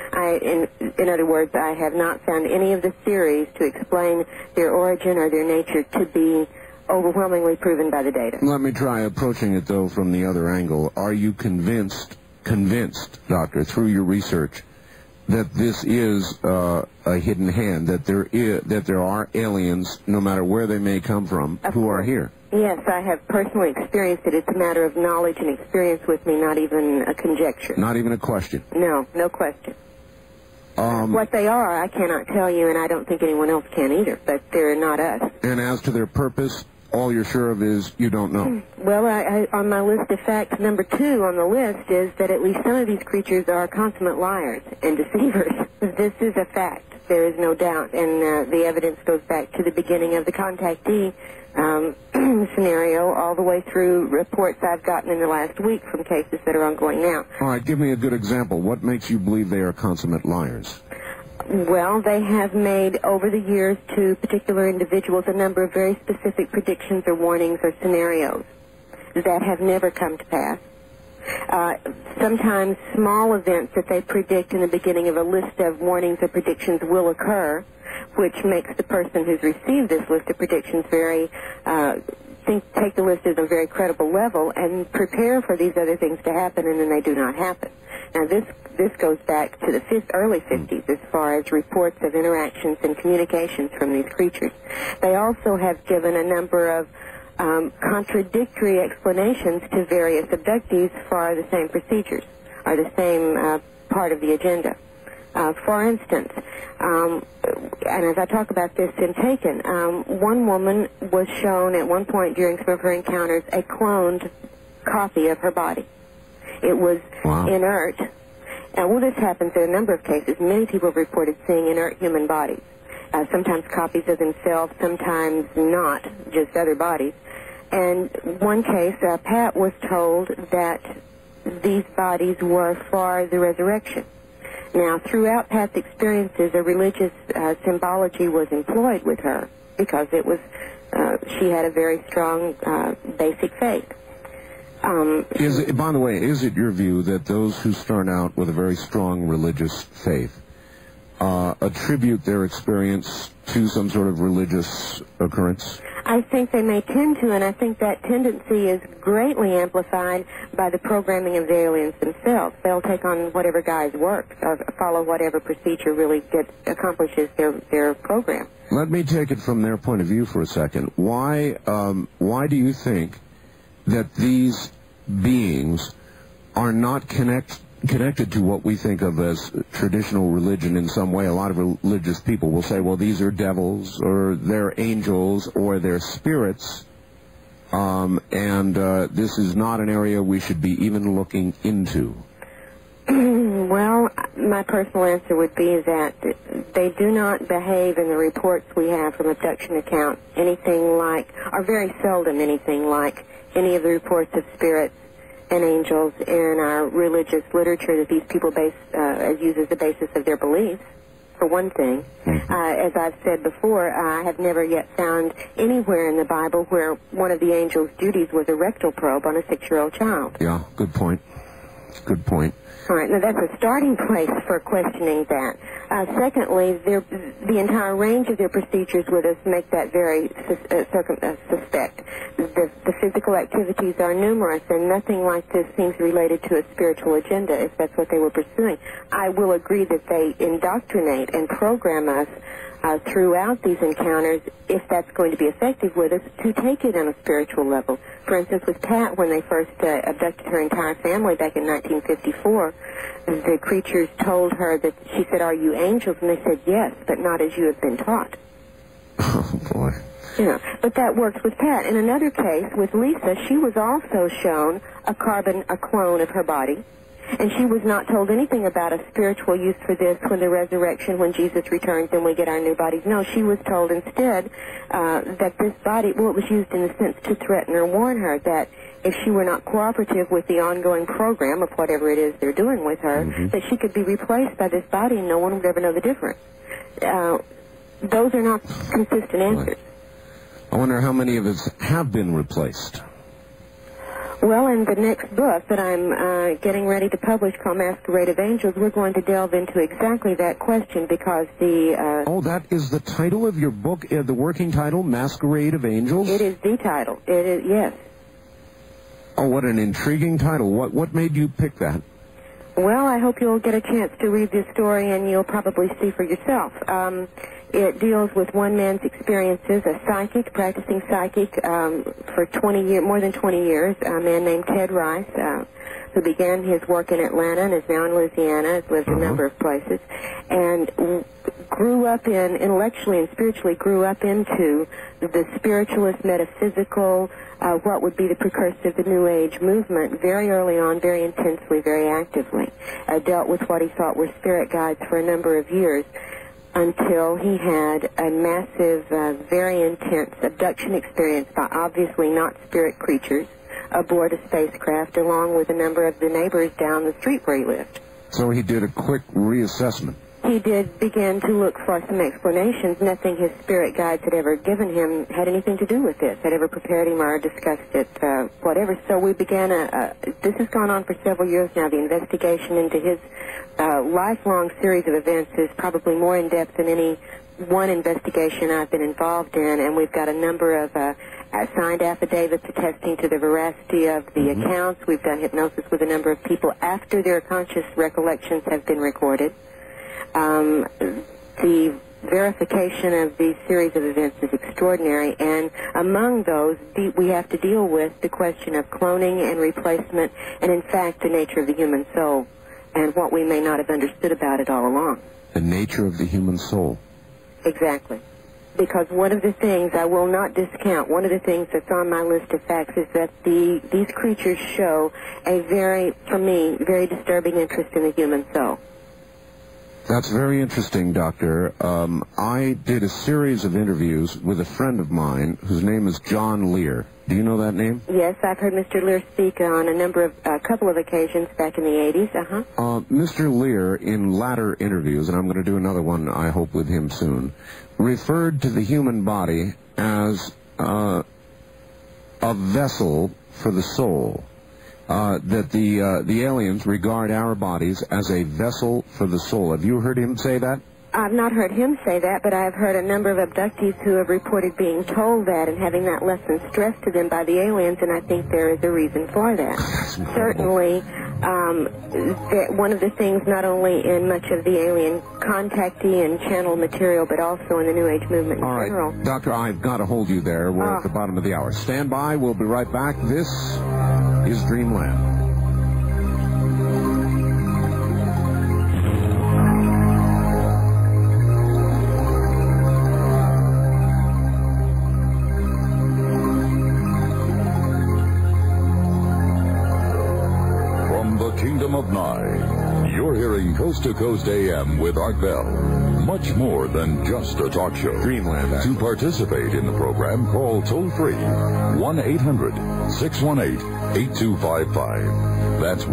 In other words, I have not found any of the theories to explain their origin or their nature to be overwhelmingly proven by the data. Let me try approaching it, though, from the other angle. Are you convinced, Doctor, through your research, that this is a hidden hand, that there are aliens, no matter where they may come from, who are here? Yes, I have personally experienced it. It's a matter of knowledge and experience with me, not even a conjecture. Not even a question? No, no question. What they are, I cannot tell you, and I don't think anyone else can either, but they're not us. And as to their purpose, all you're sure of is you don't know. Well, on my list of facts, number 2 on the list is that at least some of these creatures are consummate liars and deceivers. This is a fact. There is no doubt. And the evidence goes back to the beginning of the contactee scenario all the way through reports I've gotten in the last week from cases that are ongoing now. All right, give me a good example. What makes you believe they are consummate liars? Well, they have made, over the years, to particular individuals, a number of very specific predictions or warnings or scenarios that have never come to pass. Sometimes small events that they predict in the beginning of a list of warnings or predictions will occur, which makes the person who's received this list of predictions take the list at a very credible level and prepare for these other things to happen, and then they do not happen. Now, this goes back to the early 50s as far as reports of interactions and communications from these creatures. They also have given a number of contradictory explanations to various abductees for the same procedures or the same part of the agenda. For instance, and as I talk about this in Taken, one woman was shown at one point during some of her encounters a cloned copy of her body. It was inert. Now, well, this happens in a number of cases. Many people have reported seeing inert human bodies, sometimes copies of themselves, sometimes not, just other bodies. And one case, Pat was told that these bodies were for the resurrection. Now, throughout Pat's experiences, a religious symbology was employed with her because it was she had a very strong basic faith. By the way, is it your view that those who start out with a very strong religious faith attribute their experience to some sort of religious occurrence? I think they may tend to, and I think that tendency is greatly amplified by the programming of the aliens themselves. They'll take on whatever guise works or follow whatever procedure really accomplishes their program. Let me take it from their point of view for a second. Why do you think that these beings are not connected to what we think of as traditional religion in some way? A lot of religious people will say, well, these are devils, or they're angels, or they're spirits, and this is not an area we should be even looking into. Well, my personal answer would be that they do not behave in the reports we have from abduction accounts anything like, or very seldom anything like, any of the reports of spirits and angels in our religious literature that these people use as the basis of their beliefs, for one thing. As I've said before, I have never yet found anywhere in the Bible where one of the angels' duties was a rectal probe on a 6-year-old child. Yeah, good point. Good point. All right, now that's a starting place for questioning that. Secondly, the entire range of their procedures with us make that very suspect. The physical activities are numerous, and nothing like this seems related to a spiritual agenda, if that's what they were pursuing. I will agree that they indoctrinate and program us throughout these encounters, if that's going to be effective with us, to take it on a spiritual level. For instance, with Pat, when they first abducted her entire family back in 1954, the creatures told her that, she said, "Are you angels?" And they said, "Yes, but not as you have been taught." Oh, boy. Yeah, but that works with Pat. In another case, with Lisa, she was also shown a clone of her body. And she was not told anything about a spiritual use for this when the resurrection, when Jesus returns and we get our new bodies. No, she was told instead that this body, well, it was used in a sense to threaten or warn her that if she were not cooperative with the ongoing program of whatever it is they're doing with her, that she could be replaced by this body and no one would ever know the difference. Those are not consistent answers. I wonder how many of us have been replaced. Well, in the next book that I'm getting ready to publish called Masquerade of Angels, we're going to delve into exactly that question because the... Oh, that is the title of your book, the working title, Masquerade of Angels? It is the title. It is, yes. Oh, what an intriguing title. What made you pick that? Well, I hope you'll get a chance to read this story and you'll probably see for yourself. It deals with one man's experiences, a psychic, practicing psychic for more than 20 years, a man named Ted Rice, who began his work in Atlanta and is now in Louisiana, has lived a number of places, and grew up intellectually and spiritually grew up into the spiritualist, metaphysical, what would be the precursor of the New Age movement very early on, very intensely, very actively. Dealt with what he thought were spirit guides for a number of years, until he had a massive, very intense abduction experience by obviously not spirit creatures aboard a spacecraft, along with a number of the neighbors down the street where he lived. So he did a quick reassessment. He did begin to look for some explanations. Nothing his spirit guides had ever given him had anything to do with this, had ever prepared him or discussed it, whatever. So we began this has gone on for several years now. The investigation into his lifelong series of events is probably more in-depth than any one investigation I've been involved in, and we've got a number of signed affidavits attesting to the veracity of the accounts. We've done hypnosis with a number of people after their conscious recollections have been recorded. The verification of these series of events is extraordinary, and among those, we have to deal with the question of cloning and replacement, and in fact, the nature of the human soul, and what we may not have understood about it all along. The nature of the human soul. Exactly. Because one of the things I will not discount, one of the things that's on my list of facts is that these creatures show a for me, very disturbing interest in the human soul. That's very interesting, Doctor. I did a series of interviews with a friend of mine whose name is John Lear. Do you know that name? Yes, I've heard Mr. Lear speak on a couple of occasions back in the 80s. Mr. Lear, in latter interviews, and I'm going to do another one, I hope, with him soon, referred to the human body as a vessel for the soul. That the aliens regard our bodies as a vessel for the soul. Have you heard him say that? I've not heard him say that, but I've heard a number of abductees who have reported being told that and having that lesson stressed to them by the aliens, and I think there is a reason for that. Certainly, one of the things not only in much of the alien contactee and channel material, but also in the New Age movement in general. All right, Doctor, I've got to hold you there. We're at the bottom of the hour. Stand by. We'll be right back. This is Dreamland. Kingdom of Nye. You're hearing Coast to Coast AM with Art Bell. Much more than just a talk show. Dreamland. To participate in the program, call toll-free 1-800-618-8255. That's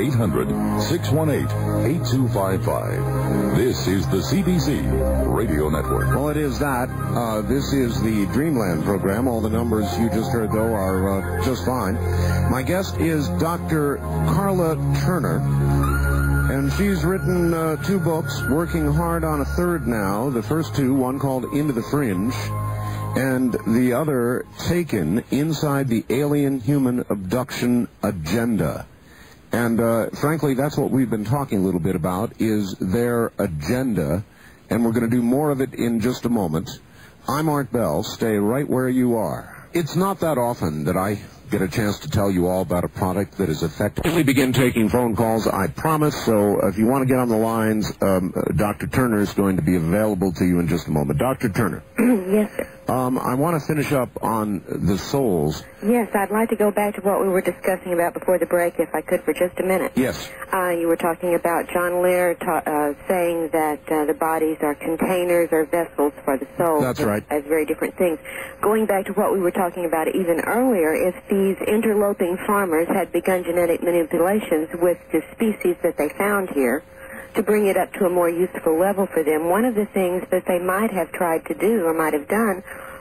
1-800-618-8255. This is the CBC Radio Network. Well, it is that. This is the Dreamland program. All the numbers you just heard, though, are just fine. My guest is Dr. Karla Turner, and she's written 2 books, working hard on a third now. The first 2, one called Into the Fringe, and the other, Taken, Inside the Alien Human Abduction Agenda. And frankly, that's what we've been talking a little bit about, is their agenda, and we're going to do more of it in just a moment. I'm Art Bell. Stay right where you are. It's not that often that I get a chance to tell you all about a product that is effective. We begin taking phone calls, I promise, so if you want to get on the lines, Dr. Turner is going to be available to you in just a moment. Dr. Turner. Yes, sir. I want to finish up on the souls. Yes, I'd like to go back to what we were discussing about before the break, if I could, for just a minute. Yes. You were talking about John Lear saying that the bodies are containers or vessels for the soul. That's right. As very different things. Going back to what we were talking about even earlier, if these interloping farmers had begun genetic manipulations with the species that they found here, to bring it up to a more useful level for them, one of the things that they might have tried to do or might have done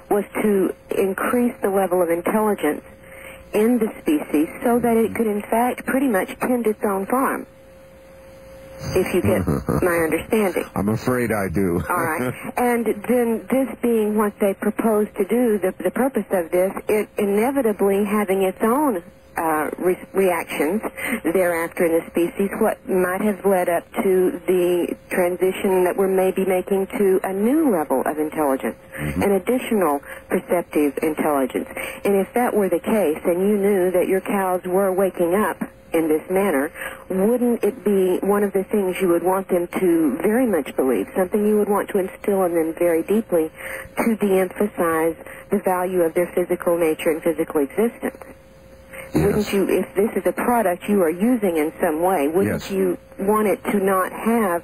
was to increase the level of intelligence in the species so that it could, in fact, pretty much tend its own farm. If you get my understanding. I'm afraid I do. All right. And then this being what they proposed to do, the purpose of this, it inevitably having its own reactions thereafter in the species, what might have led up to the transition that we're maybe making to a new level of intelligence, an additional perceptive intelligence. And if that were the case, and you knew that your cows were waking up in this manner, wouldn't it be one of the things you would want them to very much believe, something you would want to instill in them very deeply, to de-emphasize the value of their physical nature and physical existence? Yes. Wouldn't you, if this is a product you are using in some way, wouldn't you want it to not have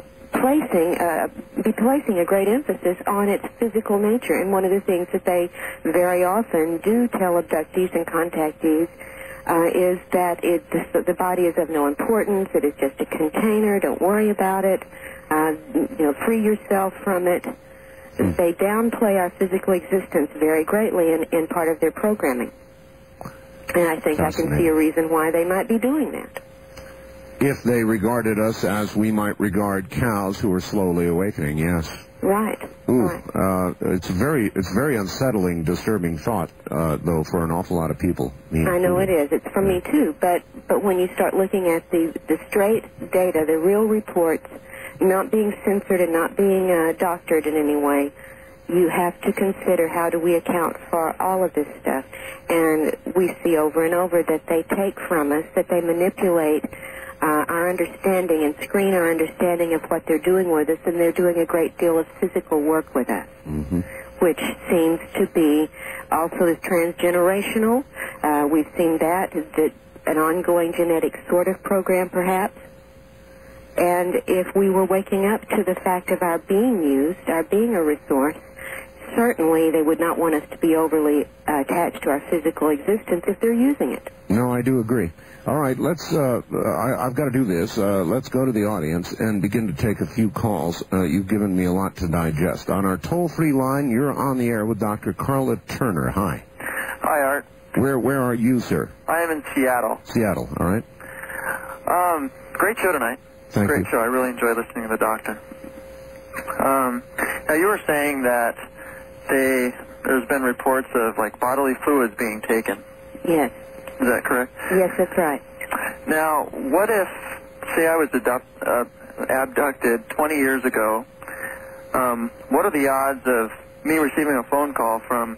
be placing a great emphasis on its physical nature? And one of the things that they very often do tell abductees and contactees is that the body is of no importance. It is just a container. Don't worry about it. Free yourself from it. They downplay our physical existence very greatly in part of their programming. And I think I can see a reason why they might be doing that. If they regarded us as we might regard cows who are slowly awakening, yes. Right. Ooh, right. It's very unsettling, disturbing thought, though, for an awful lot of people. I know it is. It's for me too. But when you start looking at the straight data, the real reports, not being censored and not being doctored in any way, you have to consider how do we account for all of this stuff. And we see over and over that they take from us, that they manipulate our understanding and screen our understanding of what they're doing with us, and they're doing a great deal of physical work with us, which seems to be also transgenerational. We've seen that an ongoing genetic sort of program, perhaps. And if we were waking up to the fact of our being used, our being a resource, certainly they would not want us to be overly attached to our physical existence if they're using it. No, I do agree. All right, I've got to do this. Let's go to the audience and begin to take a few calls. You've given me a lot to digest. On our toll-free line, you're on the air with Dr. Karla Turner. Hi. Hi, Art. Where are you, sir? I am in Seattle. Seattle, all right. Great show tonight. Thank you. Great show. I really enjoy listening to the doctor. Now, you were saying that there's been reports of, like, bodily fluids being taken. Yes. Is that correct? Yes, that's right. Now, what if, say I was abducted 20 years ago, what are the odds of me receiving a phone call from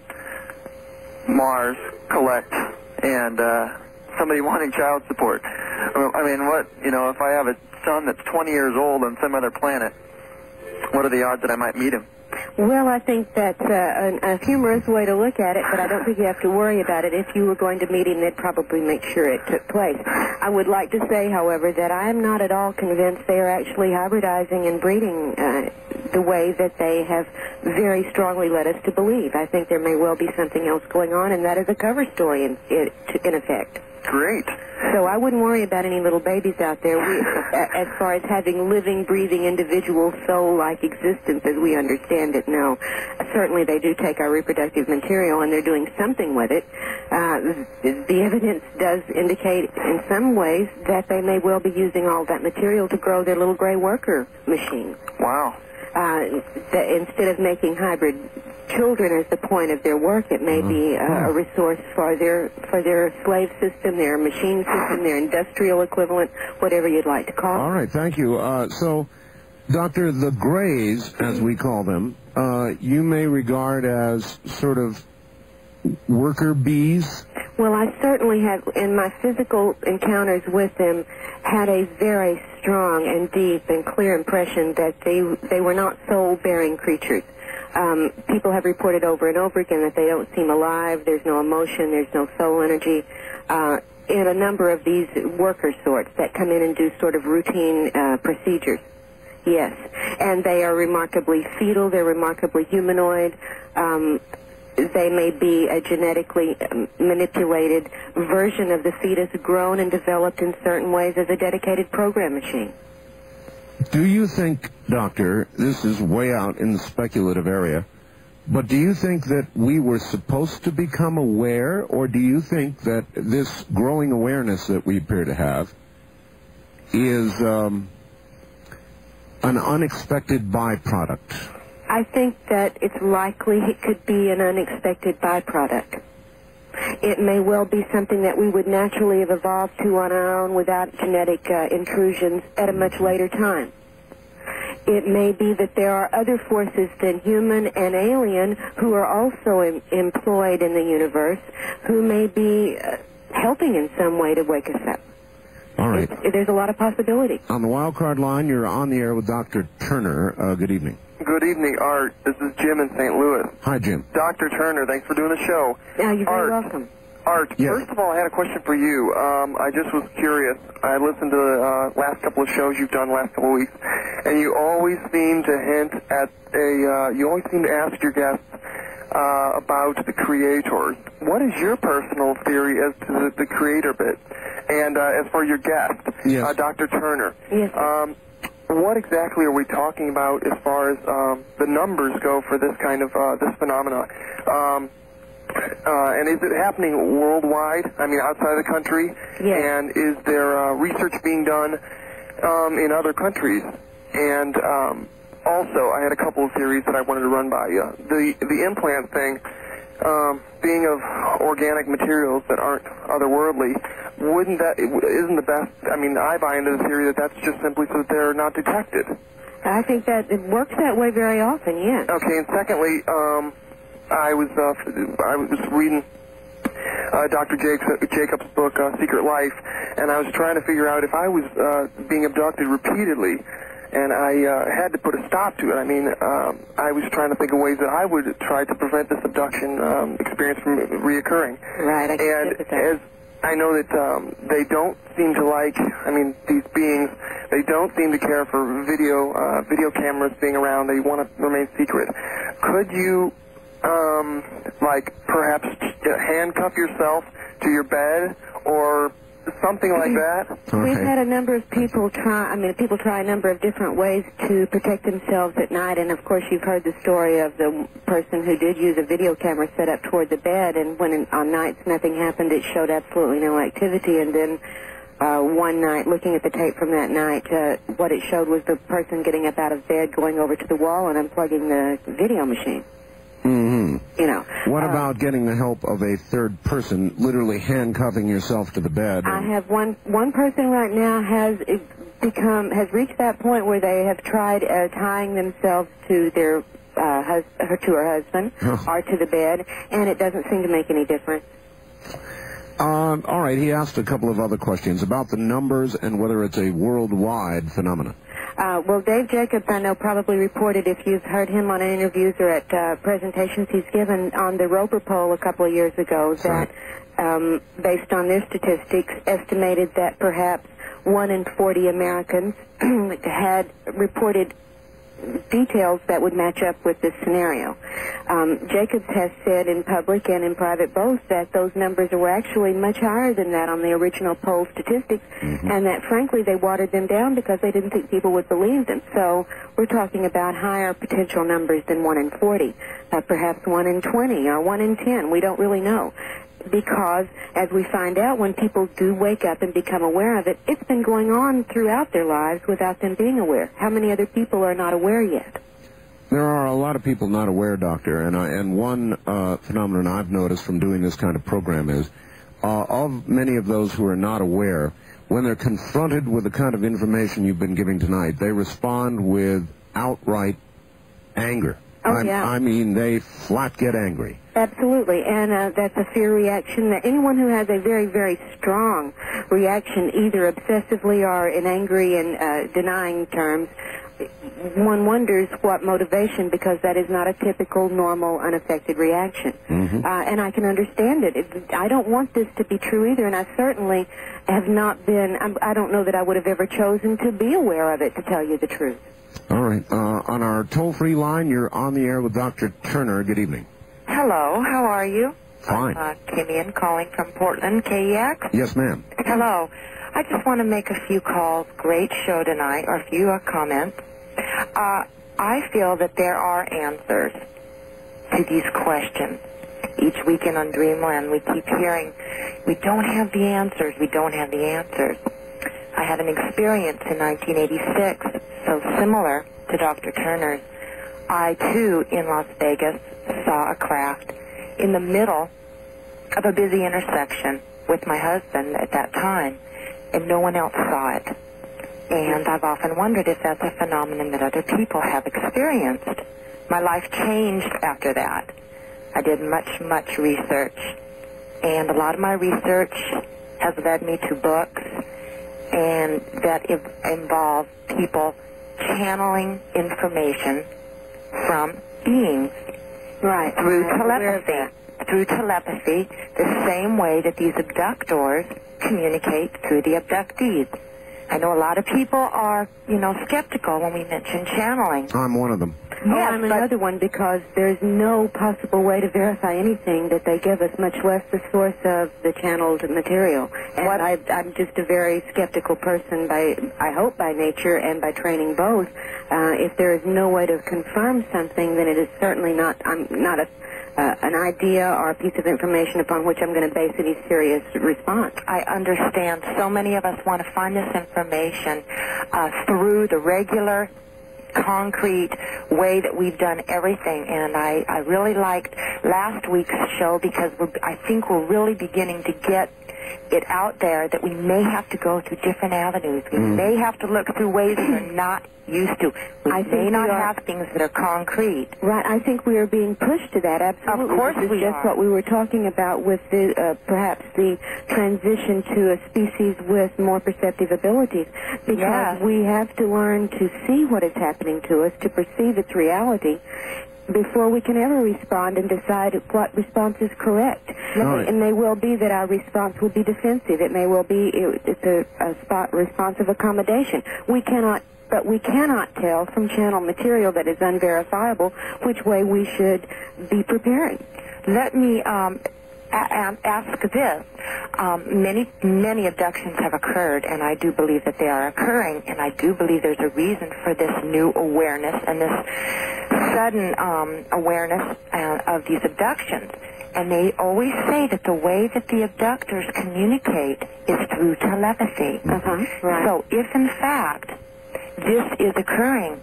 Mars, Collect, and somebody wanting child support? I mean, if I have a son that's 20 years old on some other planet, what are the odds that I might meet him? Well, I think that's a humorous way to look at it, but I don't think you have to worry about it. If you were going to meet him, they'd probably make sure it took place. I would like to say, however, that I am not at all convinced they are actually hybridizing and breeding the way that they have very strongly led us to believe. I think there may well be something else going on, and that is a cover story in effect. Great. So I wouldn't worry about any little babies out there. As far as having living, breathing, individual, soul-like existence as we understand it, no. Certainly they do take our reproductive material, and they're doing something with it. The evidence does indicate in some ways that they may well be using all that material to grow their little gray worker machine. Wow. Instead of making hybrid children as the point of their work, it may be a resource for their slave system, their machine system, their industrial equivalent, whatever you'd like to call it. All right, thank you. So, Doctor, the Greys, as we call them, you may regard as sort of worker bees? Well, I certainly have, in my physical encounters with them, had a very strong and deep and clear impression that they were not soul-bearing creatures. People have reported over and over again that they don't seem alive, there's no emotion, there's no soul energy, in a number of these worker sorts that come in and do sort of routine procedures. Yes. And they are remarkably fetal, they're remarkably humanoid. They may be a genetically manipulated version of the fetus grown and developed in certain ways as a dedicated program machine. Do you think, Doctor, this is way out in the speculative area, But do you think that we were supposed to become aware, or do you think that this growing awareness that we appear to have is an unexpected byproduct? I think that it's likely it could be an unexpected byproduct. It may well be something that we would naturally have evolved to on our own without genetic intrusions at a much later time. It may be that there are other forces than human and alien who are also employed in the universe who may be helping in some way to wake us up. All right. There's a lot of possibility. On the wild card line, you're on the air with Dr. Turner. Good evening. Good evening, Art. This is Jim in St. Louis. Hi, Jim. Dr. Turner, thanks for doing the show. Yeah, you're very welcome. Art, yes. First of all, I had a question for you. I just was curious. I listened to the last couple of shows you've done last couple of weeks, and you always seem to hint at you always seem to ask your guests about the creators. What is your personal theory as to the creator bit? And as for your guest, yes. Dr. Turner, yes. What exactly are we talking about as far as the numbers go for this kind of this phenomena? And is it happening worldwide? I mean, outside of the country? Yes. And is there research being done in other countries? And also, I had a couple of theories that I wanted to run by you. The implant thing, being of organic materials that aren't otherworldly, isn't the best? I mean, I buy into the theory that that's just simply so that they're not detected. I think that it works that way very often, yes. Okay, and secondly, I was reading Dr. Jacobs' book, Secret Life, and I was trying to figure out if I was being abducted repeatedly, and I had to put a stop to it. I mean, I was trying to think of ways that I would try to prevent this abduction experience from reoccurring. Right, I can and as I know that they don't seem to like, I mean, these beings, they don't seem to care for video cameras being around. They want to remain secret. Could you perhaps handcuff yourself to your bed or something like that? We've had a number of people try a number of different ways to protect themselves at night, and of course you've heard the story of the person who did use a video camera set up toward the bed, and when on nights nothing happened, it showed absolutely no activity, and then one night, looking at the tape from that night, what it showed was the person getting up out of bed, going over to the wall and unplugging the video machine. Mm-hmm. You know. What about getting the help of a third person, literally handcuffing yourself to the bed? I have one person right now has reached that point where they have tried tying themselves to their to her husband or to the bed, and it doesn't seem to make any difference. All right, he asked a couple of other questions about the numbers and whether it's a worldwide phenomenon. Well, Dave Jacobs, I know, probably reported, if you've heard him on interviews or at presentations he's given on the Roper poll a couple of years ago, that based on their statistics, estimated that perhaps 1 in 40 Americans had reported details that would match up with this scenario. Jacobs has said in public and in private both that those numbers were actually much higher than that on the original poll statistics, and that frankly they watered them down because they didn't think people would believe them. So we're talking about higher potential numbers than 1 in 40, perhaps 1 in 20 or 1 in 10. We don't really know. Because, as we find out, when people do wake up and become aware of it, it's been going on throughout their lives without them being aware. How many other people are not aware yet? There are a lot of people not aware, Doctor, and one phenomenon I've noticed from doing this kind of program is, of many of those who are not aware, when they're confronted with the kind of information you've been giving tonight, they respond with outright anger. Oh, yeah. I mean, they flat get angry. Absolutely, and that's a fear reaction that anyone who has a very, very strong reaction, either obsessively or in angry and denying terms, one wonders what motivation, because that is not a typical, normal, unaffected reaction. And I can understand it. I don't want this to be true either, and I certainly have not been, I don't know that I would have ever chosen to be aware of it, to tell you the truth. All right. On our toll-free line, you're on the air with Dr. Turner. Good evening. Hello, how are you? Fine. I'm Kim Ian calling from Portland, KEX. Yes, ma'am. Hello. I just want to make a few calls. Great show tonight, or a few comments. I feel that there are answers. to these questions. Each weekend on Dreamland, we keep hearing, we don't have the answers, we don't have the answers. I had an experience in 1986, so similar to Dr. Turner's. I, too, in Las Vegas, saw a craft in the middle of a busy intersection with my husband at that time, and no one else saw it. And I've often wondered if that's a phenomenon that other people have experienced. My life changed after that. I did much research, and a lot of my research has led me to books and that involve people channeling information from beings. Right. Through telepathy. Through telepathy, the same way that these abductors communicate through the abductees. I know a lot of people are, skeptical when we mention channeling. I'm one of them. Yes, I'm another one, because there's no possible way to verify anything that they give us, much less the source of the channeled material. And I'm just a very skeptical person, I hope by nature and by training both. If there is no way to confirm something, then it is certainly not an idea or a piece of information upon which I'm going to base any serious response. I understand. So many of us want to find this information through the regular, concrete way that we've done everything. And I really liked last week's show because I think we're really beginning to get it out there that we may have to go through different avenues. We may have to look through ways that we're not used to. We may not have things that are concrete. Right. I think we are being pushed to that. Absolutely. Of course we are. Just what we were talking about with perhaps the transition to a species with more perceptive abilities. Because we have to learn to see what is happening to us, to perceive its reality, before we can ever respond and decide what response is correct. Right. It may well be that our response will be defensive. It may well be it's a response of accommodation. We cannot tell from channel material that is unverifiable which way we should be preparing. Let me ask this. Many abductions have occurred, and I do believe that they are occurring, and I do believe there's a reason for this new awareness and this sudden awareness of these abductions. And they always say that the way that the abductors communicate is through telepathy. Right. So if, in fact, this is occurring,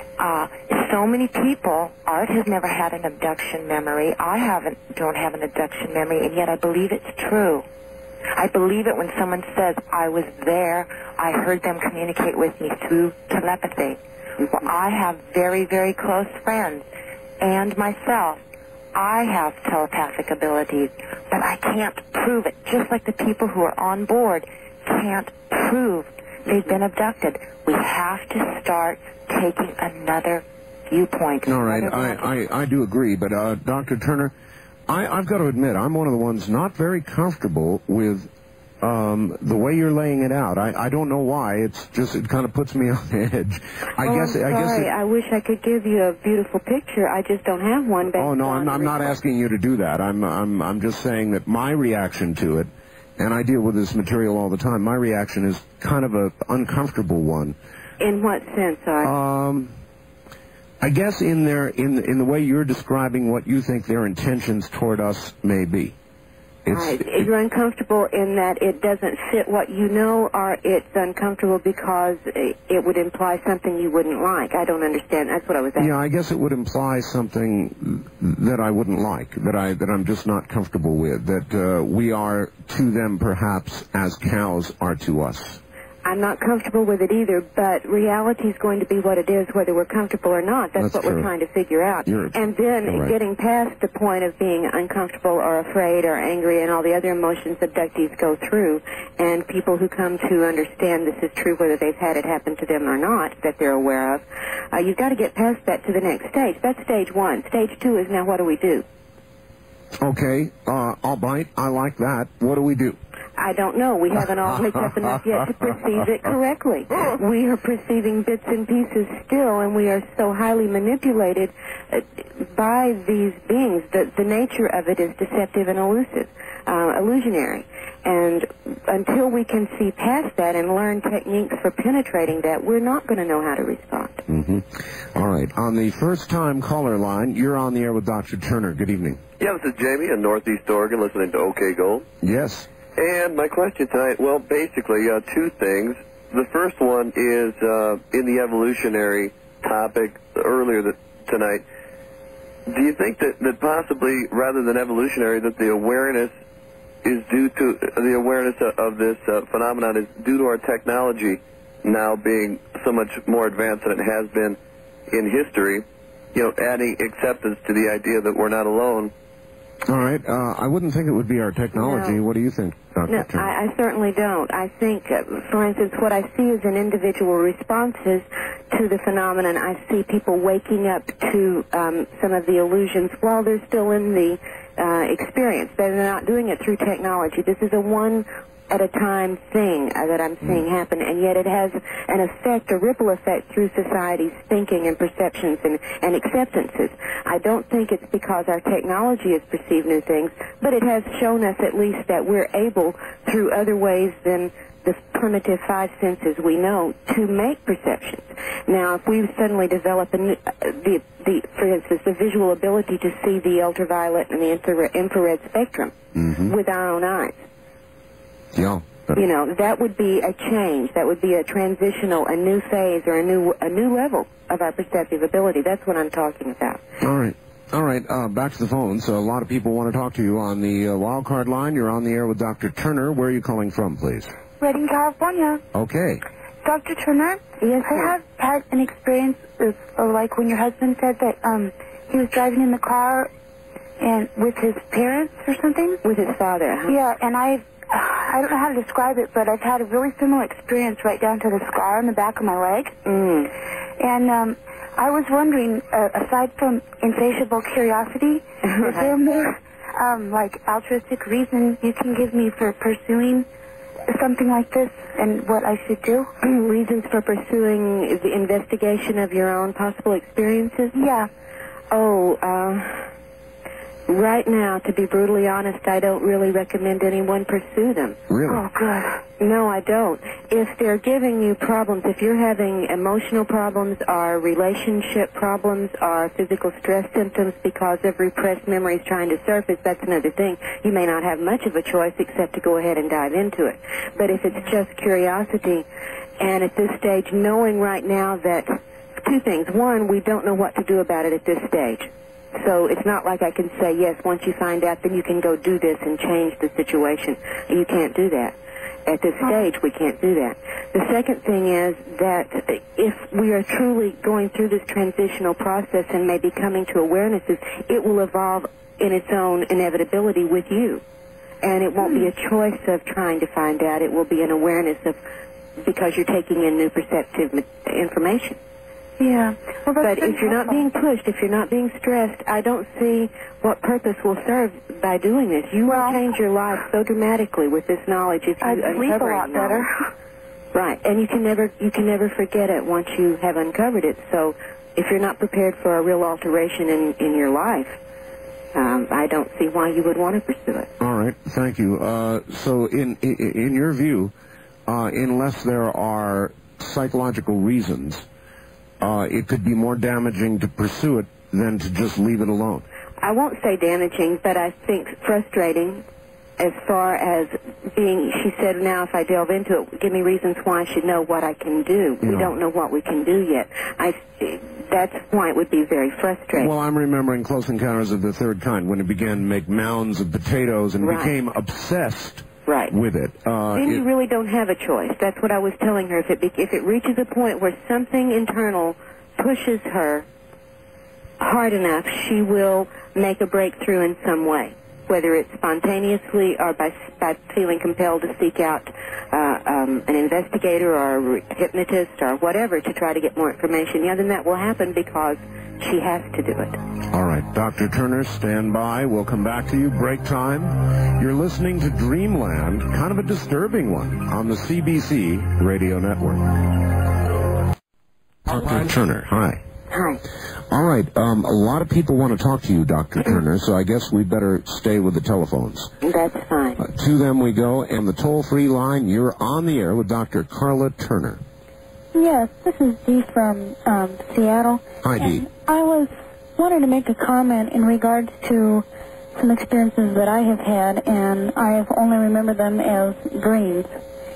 so many people, Art has never had an abduction memory. I don't have an abduction memory, and yet I believe it's true. I believe it when someone says, I was there, I heard them communicate with me through telepathy. Well, I have very, very close friends, and myself, I have telepathic abilities, but I can't prove it. Just like the people who are on board can't prove they've been abducted. We have to start taking another viewpoint. All right, I do agree, but Dr. Turner, I've got to admit, I'm one of the ones not very comfortable with the way you're laying it out. I don't know why. It's just, it kind of puts me on edge. I'm sorry. I wish I could give you a beautiful picture. I just don't have one. Oh no, I'm not asking you to do that. I'm just saying that my reaction to it, and I deal with this material all the time, my reaction is kind of a uncomfortable one. In what sense, Art? I guess in the way you're describing what you think their intentions toward us may be. You're uncomfortable in that it doesn't fit what you know, or it's uncomfortable because it would imply something you wouldn't like. I don't understand. That's what I was asking. Yeah, I guess it would imply something that I wouldn't like, that I'm just not comfortable with, that we are to them perhaps as cows are to us. I'm not comfortable with it either, but reality is going to be what it is, whether we're comfortable or not. That's what true. We're trying to figure out. And then right. Getting past the point of being uncomfortable or afraid or angry and all the other emotions abductees go through, and people who come to understand this is true, whether they've had it happen to them or not, that they're aware of, you've got to get past that to the next stage. That's stage one. Stage two is now what do we do? Okay, I'll bite. I like that. What do we do? I don't know. We haven't all picked up enough yet to perceive it correctly. We are perceiving bits and pieces still, and we are so highly manipulated by these beings. The nature of it is deceptive and elusive. illusionary. And until we can see past that and learn techniques for penetrating that, we're not going to know how to respond. Mm-hmm. All right. On the first-time caller line, you're on the air with Dr. Turner. Good evening. Yeah, this is Jamie in Northeast Oregon, listening to OK Gold. Yes. And my question tonight, well, basically, two things. The first one is in the evolutionary topic earlier tonight. Do you think that possibly, rather than evolutionary, that the awareness is due to the awareness of this phenomenon is due to our technology now being so much more advanced than it has been in history? You know, adding acceptance to the idea that we're not alone. All right. I wouldn't think it would be our technology. No. What do you think, Dr. No, Turner? I certainly don't. I think, for instance, what I see is in individual responses to the phenomenon. I see people waking up to some of the illusions while they're still in the experience. They're not doing it through technology. This is a one-at-a-time thing that I'm seeing happen, and yet it has an effect, a ripple effect through society's thinking and perceptions and acceptances. I don't think it's because our technology has perceived new things, but it has shown us at least that we're able, through other ways than the primitive five senses we know, to make perceptions. Now, if we suddenly develop for instance, the visual ability to see the ultraviolet and the infrared spectrum with our own eyes, Yeah. you know, that would be a change. That would be a transitional, a new phase, or a new level of our perceptive ability. That's what I'm talking about. All right. All right. Back to the phone. So a lot of people want to talk to you on the wild card line. You're on the air with Dr. Turner. Where are you calling from, please? Redding, California. Okay. Dr. Turner? Yes, I have had an experience of like when your husband said that he was driving in the car and with his parents or something? With his father, huh? Yeah, and I don't know how to describe it, but I've had a really similar experience right down to the scar on the back of my leg. And I was wondering, aside from insatiable curiosity, is there more like altruistic reason you can give me for pursuing something like this and what I should do? Reasons for pursuing the investigation of your own possible experiences? Yeah. Oh, right now, to be brutally honest, I don't really recommend anyone pursue them. Really? Oh, good. No, I don't. If they're giving you problems, if you're having emotional problems or relationship problems or physical stress symptoms because of repressed memories trying to surface, that's another thing. You may not have much of a choice except to go ahead and dive into it. But if it's just curiosity, and at this stage, knowing right now that two things. One, we don't know what to do about it at this stage. So it's not like I can say, yes, once you find out, then you can go do this and change the situation. You can't do that. At this stage, we can't do that. The second thing is that if we are truly going through this transitional process and maybe coming to awarenesses, it will evolve in its own inevitability with you. And it won't be a choice of trying to find out. It will be an awareness of, because you're taking in new perceptive information. Yeah. Well, but if you're not being pushed, if you're not being stressed, I don't see what purpose will serve by doing this. You will change your life so dramatically with this knowledge if you uncover it. A lot better. Right, and you can never forget it once you have uncovered it. So if you're not prepared for a real alteration in your life, I don't see why you would want to pursue it. All right, thank you. So in your view, unless there are psychological reasons, it could be more damaging to pursue it than to just leave it alone. I won't say damaging, but I think frustrating as far as being, she said, now if I delve into it, give me reasons why I should know what I can do. We don't know what we can do yet. That's why it would be very frustrating. Well, I'm remembering Close Encounters of the Third Kind, when it began to make mounds of potatoes and became obsessed with it. Then you really don't have a choice. That's what I was telling her. If it reaches a point where something internal pushes her hard enough, she will make a breakthrough in some way, whether it's spontaneously or by feeling compelled to seek out an investigator or a hypnotist or whatever to try to get more information. Yeah, then that will happen because she has to do it. All right, Dr. Turner, stand by. We'll come back to you. Break time. You're listening to Dreamland, kind of a disturbing one, on the CBC Radio Network. Dr. Turner, hi. Hi. All right. A lot of people want to talk to you, Dr. Turner, so I guess we better stay with the telephones. That's fine. To them we go, and the toll-free line, you're on the air with Dr. Karla Turner. Yes, this is Dee from Seattle. Hi, Dee. I wanted to make a comment in regards to some experiences that I have had, and I have only remembered them as dreams.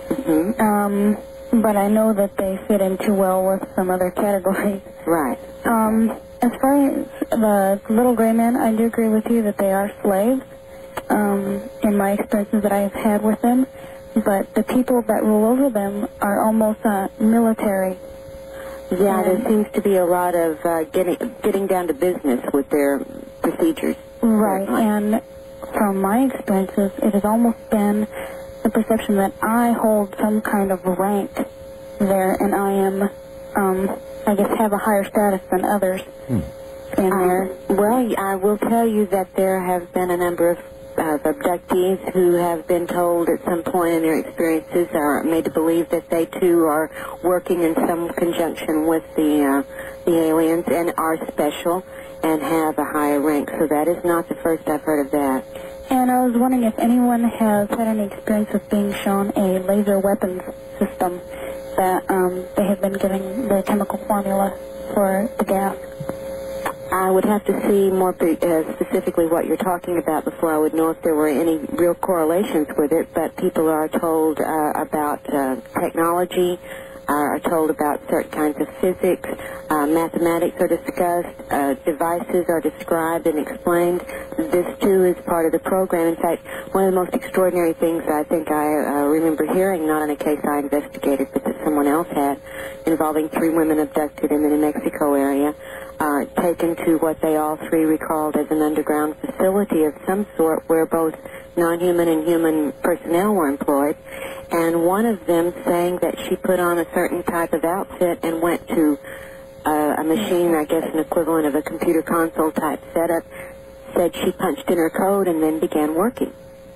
But I know that they fit in too well with some other categories. Right. As far as the little gray men, I do agree with you that they are slaves, in my experiences that I have had with them. But the people that rule over them are almost military. Yeah, there seems to be a lot of getting down to business with their procedures. Right, and from my experiences, it has almost been the perception that I hold some kind of rank there, and I am, I guess, have a higher status than others in there. Well, I will tell you that there have been a number of abductees who have been told at some point in their experiences are made to believe that they too are working in some conjunction with the aliens and are special and have a higher rank. So that is not the first I've heard of that. And I was wondering if anyone has had any experience of being shown a laser weapons system that they have been giving the chemical formula for the gas. I would have to see more specifically what you're talking about before I would know if there were any real correlations with it, but people are told about technology, are told about certain kinds of physics, mathematics are discussed, devices are described and explained. This, too, is part of the program. In fact, one of the most extraordinary things I think I remember hearing, not on a case I investigated, but that someone else had, involving 3 women abducted in the New Mexico area, taken to what they all 3 recalled as an underground facility of some sort where both non-human and human personnel were employed, and one of them saying that she put on a certain type of outfit and went to a machine, I guess an equivalent of a computer console type setup, said she punched in her code and then began working.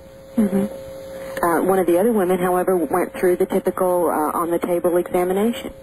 One of the other women, however, went through the typical on-the-table examination.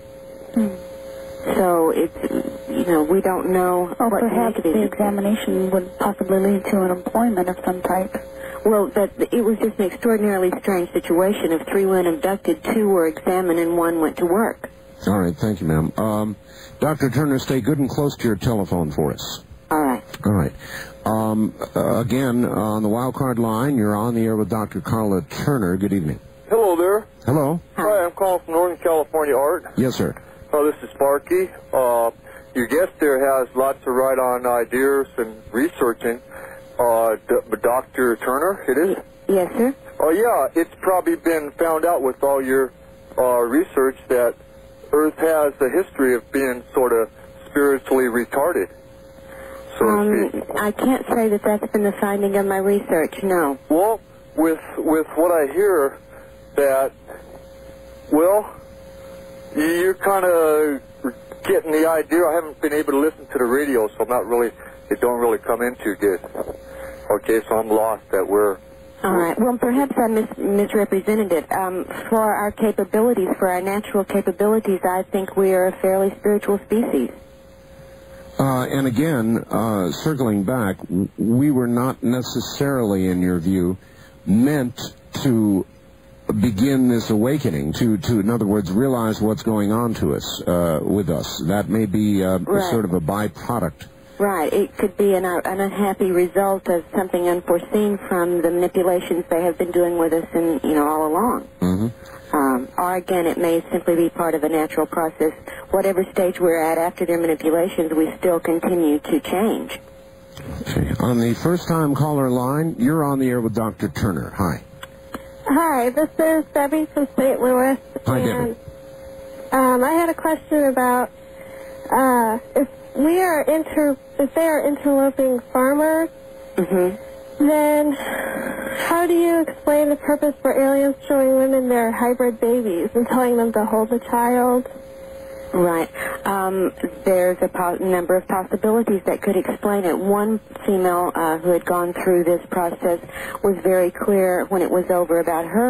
So it's, we don't know what perhaps the examination would possibly lead to an employment of some type. Well, it was just an extraordinarily strange situation. Of 3 women abducted, 2 were examined and 1 went to work. All right, thank you, ma'am. Dr. Turner, stay good and close to your telephone for us. All right. All right. Again, on the wild card line, you're on the air with Dr. Karla Turner. Good evening. Hello there. Hello. Hi, I'm calling from Northern California, Art. Yes, sir. This is Sparky. Your guest there has lots of right-on ideas and researching. Dr. Turner, it is? Yes, sir. Oh, yeah, it's probably been found out with all your research that Earth has a history of being sort of spiritually retarded. I can't say that that's been the finding of my research, no. Well, with what I hear, that, well, you're kind of getting the idea. I haven't been able to listen to the radio, so I'm not really, it don't really come in too good. Okay, so I'm lost that we're... All right. Well, perhaps I misrepresented it. For our capabilities, for our natural capabilities, I think we are a fairly spiritual species. And again, circling back, we were not necessarily, in your view, meant to begin this awakening, to in other words, realize what's going on to us, with us. That may be right. Sort of a byproduct. Right. It could be an unhappy result of something unforeseen from the manipulations they have been doing with us all along. Or again, it may simply be part of a natural process. Whatever stage we're at after their manipulations, we still continue to change. Okay. On the first-time caller line, you're on the air with Dr. Turner. Hi. Hi, this is Debbie from St. Louis. Hi, Debbie. I had a question about if they are interloping farmers, then how do you explain the purpose for aliens showing women their hybrid babies and telling them to hold the child? Right. There's a number of possibilities that could explain it. One female who had gone through this process was very clear when it was over about her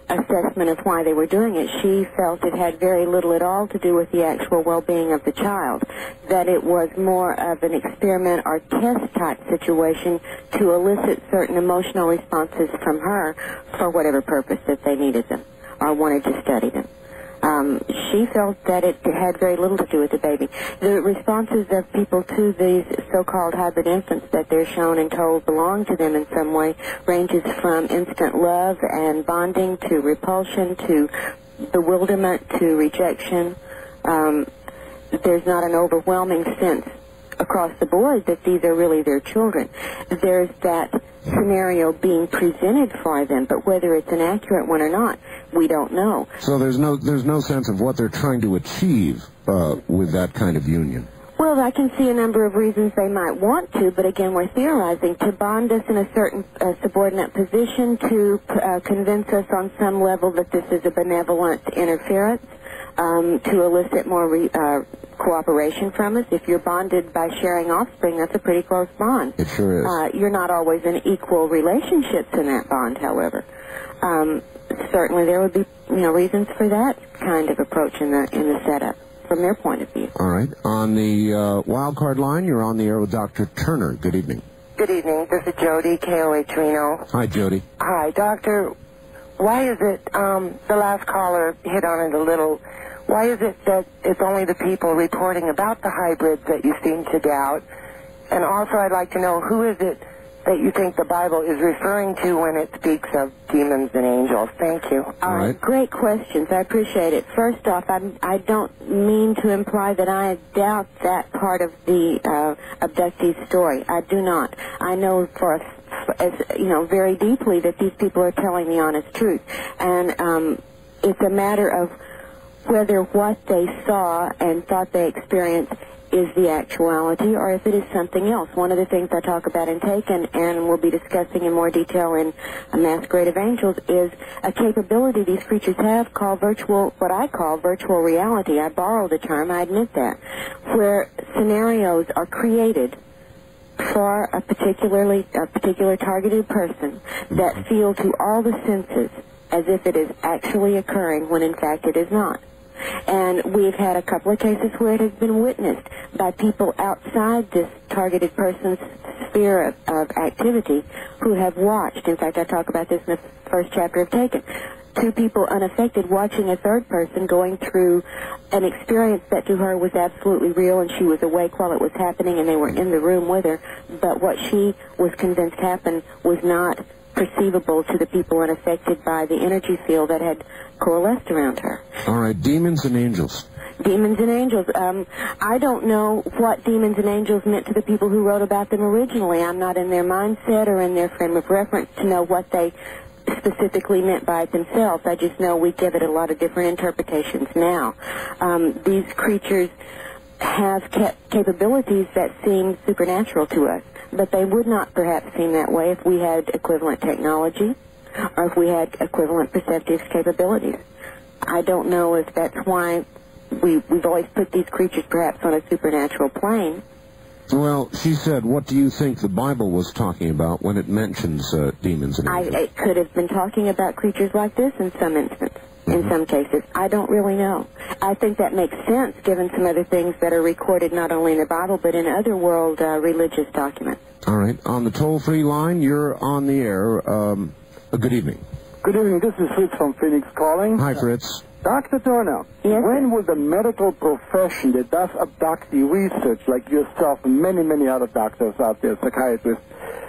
assessment of why they were doing it. She felt it had very little at all to do with the actual well-being of the child, that it was more of an experiment or test-type situation to elicit certain emotional responses from her for whatever purpose that they needed them or wanted to study them. She felt that it had very little to do with the baby. The responses of people to these so-called hybrid infants that they're shown and told belong to them in some way ranges from instant love and bonding to repulsion to bewilderment to rejection. There's not an overwhelming sense across the board that these are really their children. There's that scenario being presented for them, but whether it's an accurate one or not, we don't know. So there's no sense of what they're trying to achieve with that kind of union. Well, I can see a number of reasons they might want to, but again, we're theorizing to bond us in a certain subordinate position, to convince us on some level that this is a benevolent interference, to elicit more cooperation from us. If you're bonded by sharing offspring, that's a pretty close bond. It sure is. You're not always in equal relationships in that bond, however. Certainly there would be, reasons for that kind of approach in the setup from their point of view. All right. On the wild card line, you're on the air with Dr. Turner. Good evening. Good evening. This is Jody, KOH Reno. Hi, Jody. Hi, Doctor. Why is it, the last caller hit on it a little, why is it that it's only the people reporting about the hybrids that you seem to doubt? And also I'd like to know, who is it that you think the Bible is referring to when it speaks of demons and angels? Thank you. All right. Great questions. I appreciate it. First off, I don't mean to imply that I doubt that part of the abductee story. I do not. I know very deeply that these people are telling the honest truth. And it's a matter of whether what they saw and thought they experienced is the actuality or if it is something else. One of the things I talk about in Taken and we'll be discussing in more detail in A Masquerade of Angels is a capability these creatures have called what I call virtual reality. I borrow the term, I admit that, where scenarios are created for a particular targeted person that feel to all the senses as if it is actually occurring when in fact it is not. And we've had a couple of cases where it has been witnessed by people outside this targeted person's sphere of activity who have watched. In fact, I talk about this in the first chapter of Taken. Two people unaffected watching a third person going through an experience that to her was absolutely real, and she was awake while it was happening and they were in the room with her, but what she was convinced happened was not perceivable to the people unaffected by the energy field that had coalesced around her. All right, demons and angels. Demons and angels. I don't know what demons and angels meant to the people who wrote about them originally. I'm not in their mindset or in their frame of reference to know what they specifically meant by it themselves. I just know we give it a lot of different interpretations now. These creatures have capabilities that seem supernatural to us, but they would not perhaps seem that way if we had equivalent technology or if we had equivalent perceptive capabilities. I don't know if that's why we've always put these creatures perhaps on a supernatural plane. Well, she said, what do you think the Bible was talking about when it mentions demons and angels? It could have been talking about creatures like this in some instance. In some cases. I don't really know. I think that makes sense given some other things that are recorded not only in the Bible but in other world religious documents. All right. On the toll-free line, you're on the air. Good evening. Good evening. This is Fritz from Phoenix calling. Hi, Fritz. Dr. Turner, yes, when will the medical profession that does abductee research, like yourself and many, many other doctors out there, psychiatrists,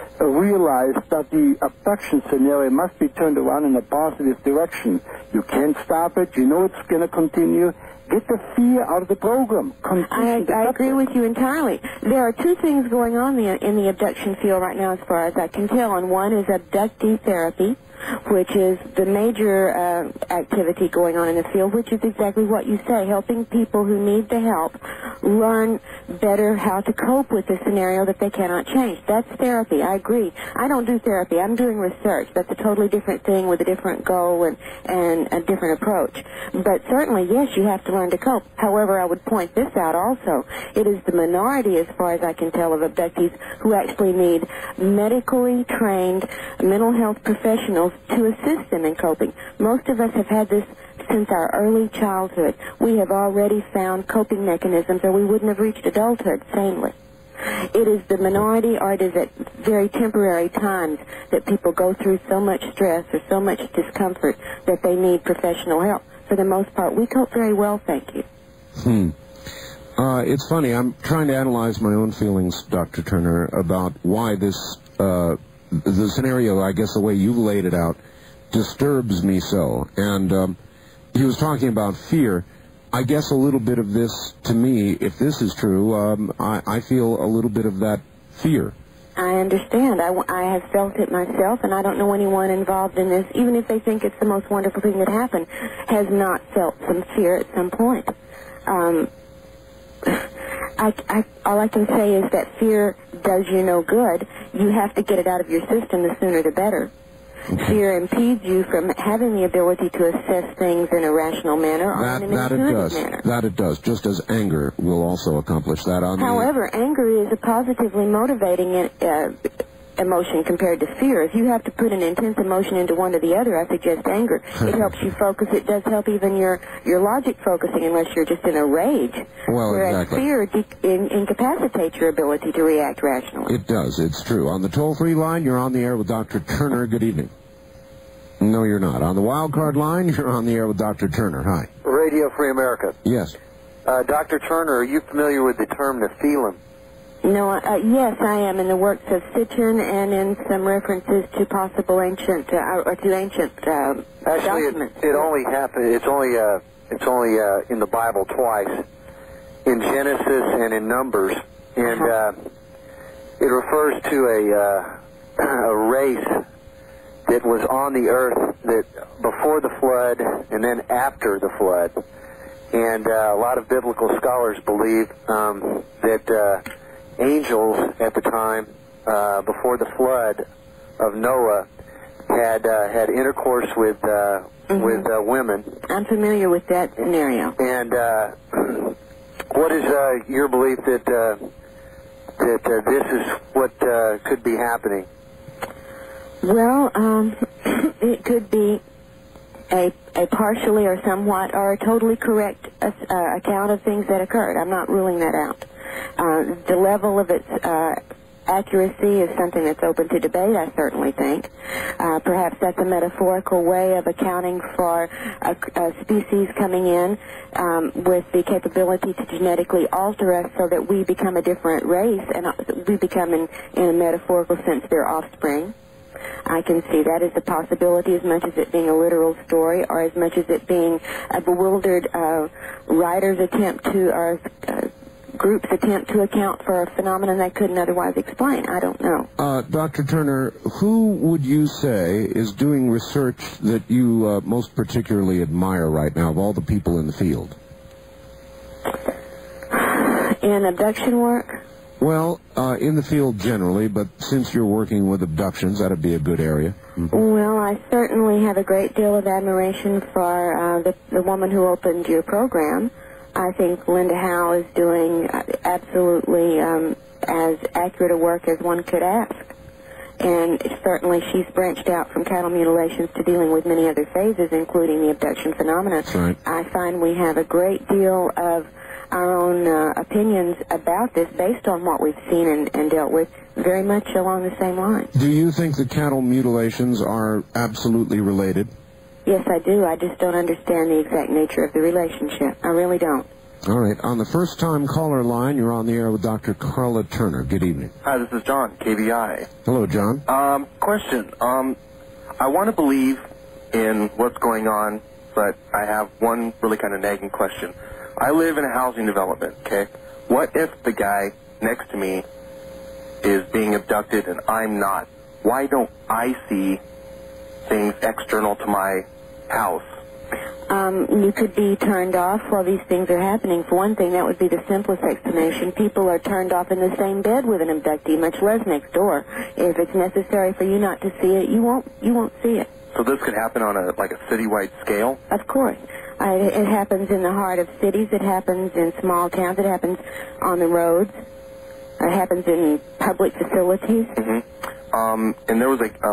realize that the abduction scenario must be turned around in a positive direction? You can't stop it. You know it's going to continue. Get the fear out of the program. I agree with you entirely. There are two things going on in the abduction field right now as far as I can tell, and one is abductee therapy, which is the major activity going on in the field, which is exactly what you say, helping people who need the help learn better how to cope with the scenario that they cannot change. That's therapy. I agree. I don't do therapy. I'm doing research. That's a totally different thing with a different goal and a different approach. But certainly, yes, you have to learn to cope. However, I would point this out also. It is the minority, as far as I can tell, of abductees who actually need medically trained mental health professionals professionals to assist them in coping. Most of us have had this since our early childhood. We have already found coping mechanisms, or we wouldn't have reached adulthood sanely. It is the minority, or it is at very temporary times that people go through so much stress or so much discomfort that they need professional help. For the most part, we cope very well, thank you. It's funny. I'm trying to analyze my own feelings, Dr. Turner, about why this, the scenario, I guess the way you laid it out, disturbs me so. And he was talking about fear. I guess a little bit of this, to me, if this is true, I feel a little bit of that fear. I understand. I have felt it myself, and I don't know anyone involved in this, even if they think it's the most wonderful thing that happened, has not felt some fear at some point. All I can say is that fear does you no good. You have to get it out of your system, the sooner the better. Fear impedes you from having the ability to assess things in a rational manner or in an intuitive manner. That it does, just as anger will also accomplish that. However, anger is a positively motivating emotion compared to fear. If you have to put an intense emotion into one or the other, I suggest anger. It helps you focus. It does help even your logic focusing, unless you're just in a rage. Well, whereas exactly. fear incapacitates your ability to react rationally. It does. It's true. On the toll-free line, you're on the air with Dr. Turner. Good evening. No, you're not. On the wild card line, you're on the air with Dr. Turner. Hi. Radio Free America. Yes. Dr. Turner, are you familiar with the term Nephilim? No, yes, I am, in the works of Sitchin and in some references to possible ancient Actually, documents. it only happened. It's only in the Bible twice, in Genesis and in Numbers, and it refers to a race that was on the earth that before the flood and then after the flood, and a lot of biblical scholars believe that angels at the time before the flood of Noah had intercourse with women. I'm familiar with that scenario. And what is your belief that this is what could be happening? Well, it could be a partially or somewhat or a totally correct account of things that occurred. I'm not ruling that out. The level of its accuracy is something that's open to debate, I certainly think. Perhaps that's a metaphorical way of accounting for a species coming in with the capability to genetically alter us so that we become a different race, and we become, in a metaphorical sense, their offspring. I can see that as a possibility, as much as it being a literal story, or as much as it being a bewildered writer's attempt to, or group's attempt to account for a phenomenon they couldn't otherwise explain. I don't know. Dr. Turner, who would you say is doing research that you most particularly admire right now of all the people in the field? In abduction work? Well, in the field generally, but since you're working with abductions, that'd be a good area. Mm-hmm. Well, I certainly have a great deal of admiration for the woman who opened your program. I think Linda Howe is doing absolutely as accurate a work as one could ask. And certainly she's branched out from cattle mutilations to dealing with many other phases, including the abduction phenomena. That's right. I find we have a great deal of our own opinions about this based on what we've seen and dealt with, very much along the same lines. Do you think the cattle mutilations are absolutely related? Yes, I do. I just don't understand the exact nature of the relationship. I really don't. All right. On the first-time caller line, you're on the air with Dr. Karla Turner. Good evening. Hi, this is John, KBI. Hello, John. Question. I want to believe in what's going on, but I have one really kind of nagging question. I live in a housing development, okay? What if the guy next to me is being abducted and I'm not? Why don't I see things external to my house? You could be turned off while these things are happening. For one thing, that would be the simplest explanation. People are turned off in the same bed with an abductee, much less next door. If it's necessary for you not to see it, you won't see it. So this could happen on a citywide scale? Of course. It happens in the heart of cities. It happens in small towns. It happens on the roads. It happens in public facilities. Mm-hmm. And there was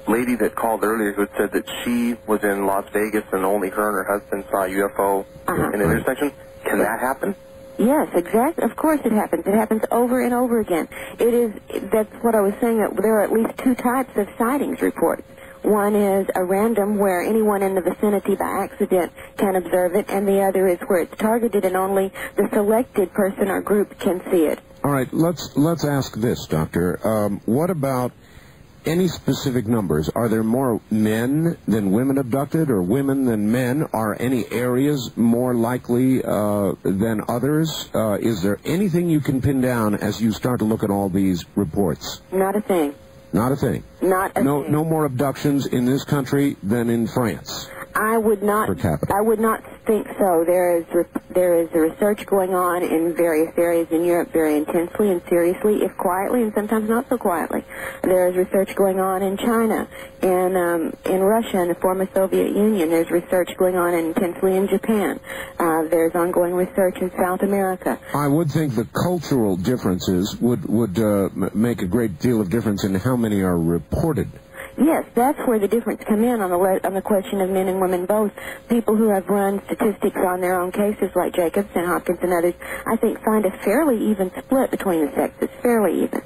lady that called earlier who said that she was in Las Vegas and only her and her husband saw a UFO in an intersection. Can that happen? Yes, exactly. Of course it happens. It happens over and over again. That's what I was saying, that there are at least two types of sightings reports. One is a random, where anyone in the vicinity by accident can observe it, and the other is where it's targeted and only the selected person or group can see it. All right, let's ask this, Doctor. What about any specific numbers? Are there more men than women abducted, or women than men? Are any areas more likely than others? Is there anything you can pin down as you start to look at all these reports? Not a thing. Not a thing? Not a thing. No more abductions in this country than in France? I would not. Per capita. I would not think so. There is a research going on in various areas in Europe very intensely and seriously, if quietly, and sometimes not so quietly. There is research going on in China, in Russia, in the former Soviet Union. There's research going on intensely in Japan. There's ongoing research in South America. I would think the cultural differences would make a great deal of difference in how many are reported. Yes, that's where the difference come in on the question of men and women both. People who have run statistics on their own cases, like Jacobs and Hopkins and others, I think find a fairly even split between the sexes, fairly even.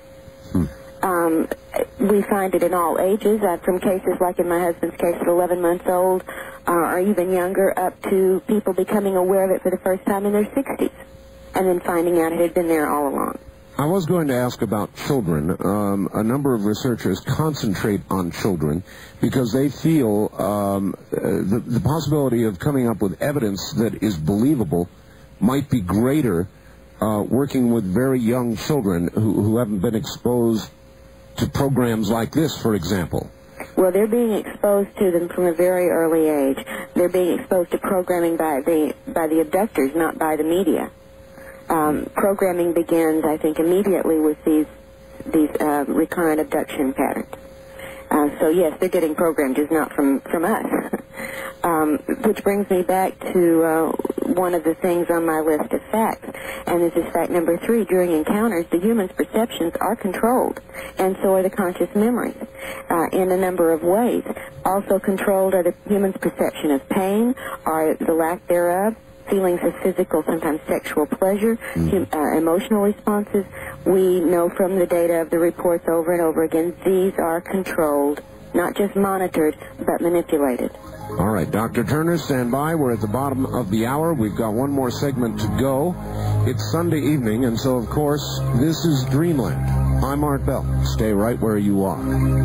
We find it in all ages, from cases like in my husband's case at 11 months old, or even younger, up to people becoming aware of it for the first time in their 60s, and then finding out it had been there all along. I was going to ask about children. A number of researchers concentrate on children because they feel the possibility of coming up with evidence that is believable might be greater working with very young children who haven't been exposed to programs like this, for example. Well, they're being exposed to them from a very early age. They're being exposed to programming by the abductors, not by the media. Programming begins, I think, immediately with these recurrent abduction patterns. So yes, they're getting programmed, just not from us. Which brings me back to one of the things on my list of facts, and this is fact number 3. During encounters, the human's perceptions are controlled, and so are the conscious memories, in a number of ways. Also controlled are the human's perception of pain, or the lack thereof, feelings of physical, sometimes sexual pleasure, emotional responses. We know from the data of the reports over and over again, these are controlled, not just monitored, but manipulated. All right, Dr. Turner, stand by. We're at the bottom of the hour. We've got one more segment to go. It's Sunday evening, and so, of course, this is Dreamland. I'm Art Bell. Stay right where you are.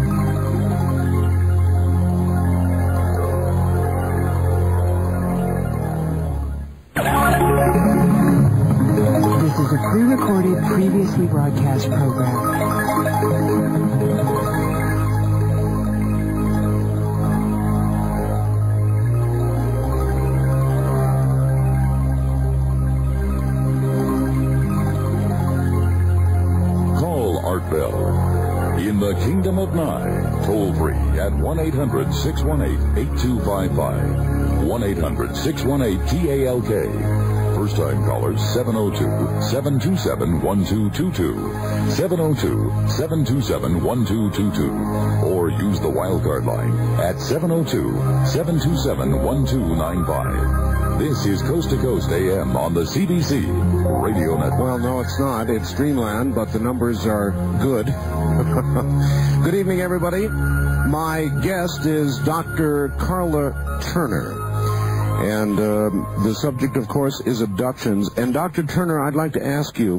This is a pre-recorded, previously broadcast program. Call Art Bell. In the Kingdom of Nye, toll free at 1-800-618-8255. 1-800-618-TALK. First-time callers, 702-727-1222. 702-727-1222. Or use the wildcard line at 702-727-1295. This is Coast to Coast AM on the CBC Radio Network. Well, no, it's not. It's Dreamland, but the numbers are good. Good evening, everybody. My guest is Dr. Karla Turner. And the subject, of course, is abductions. And Dr. Turner, I'd like to ask you,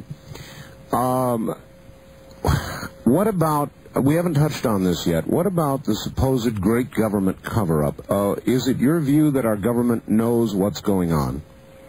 what about, we haven't touched on this yet, what about the supposed great government cover-up? Is it your view that our government knows what's going on?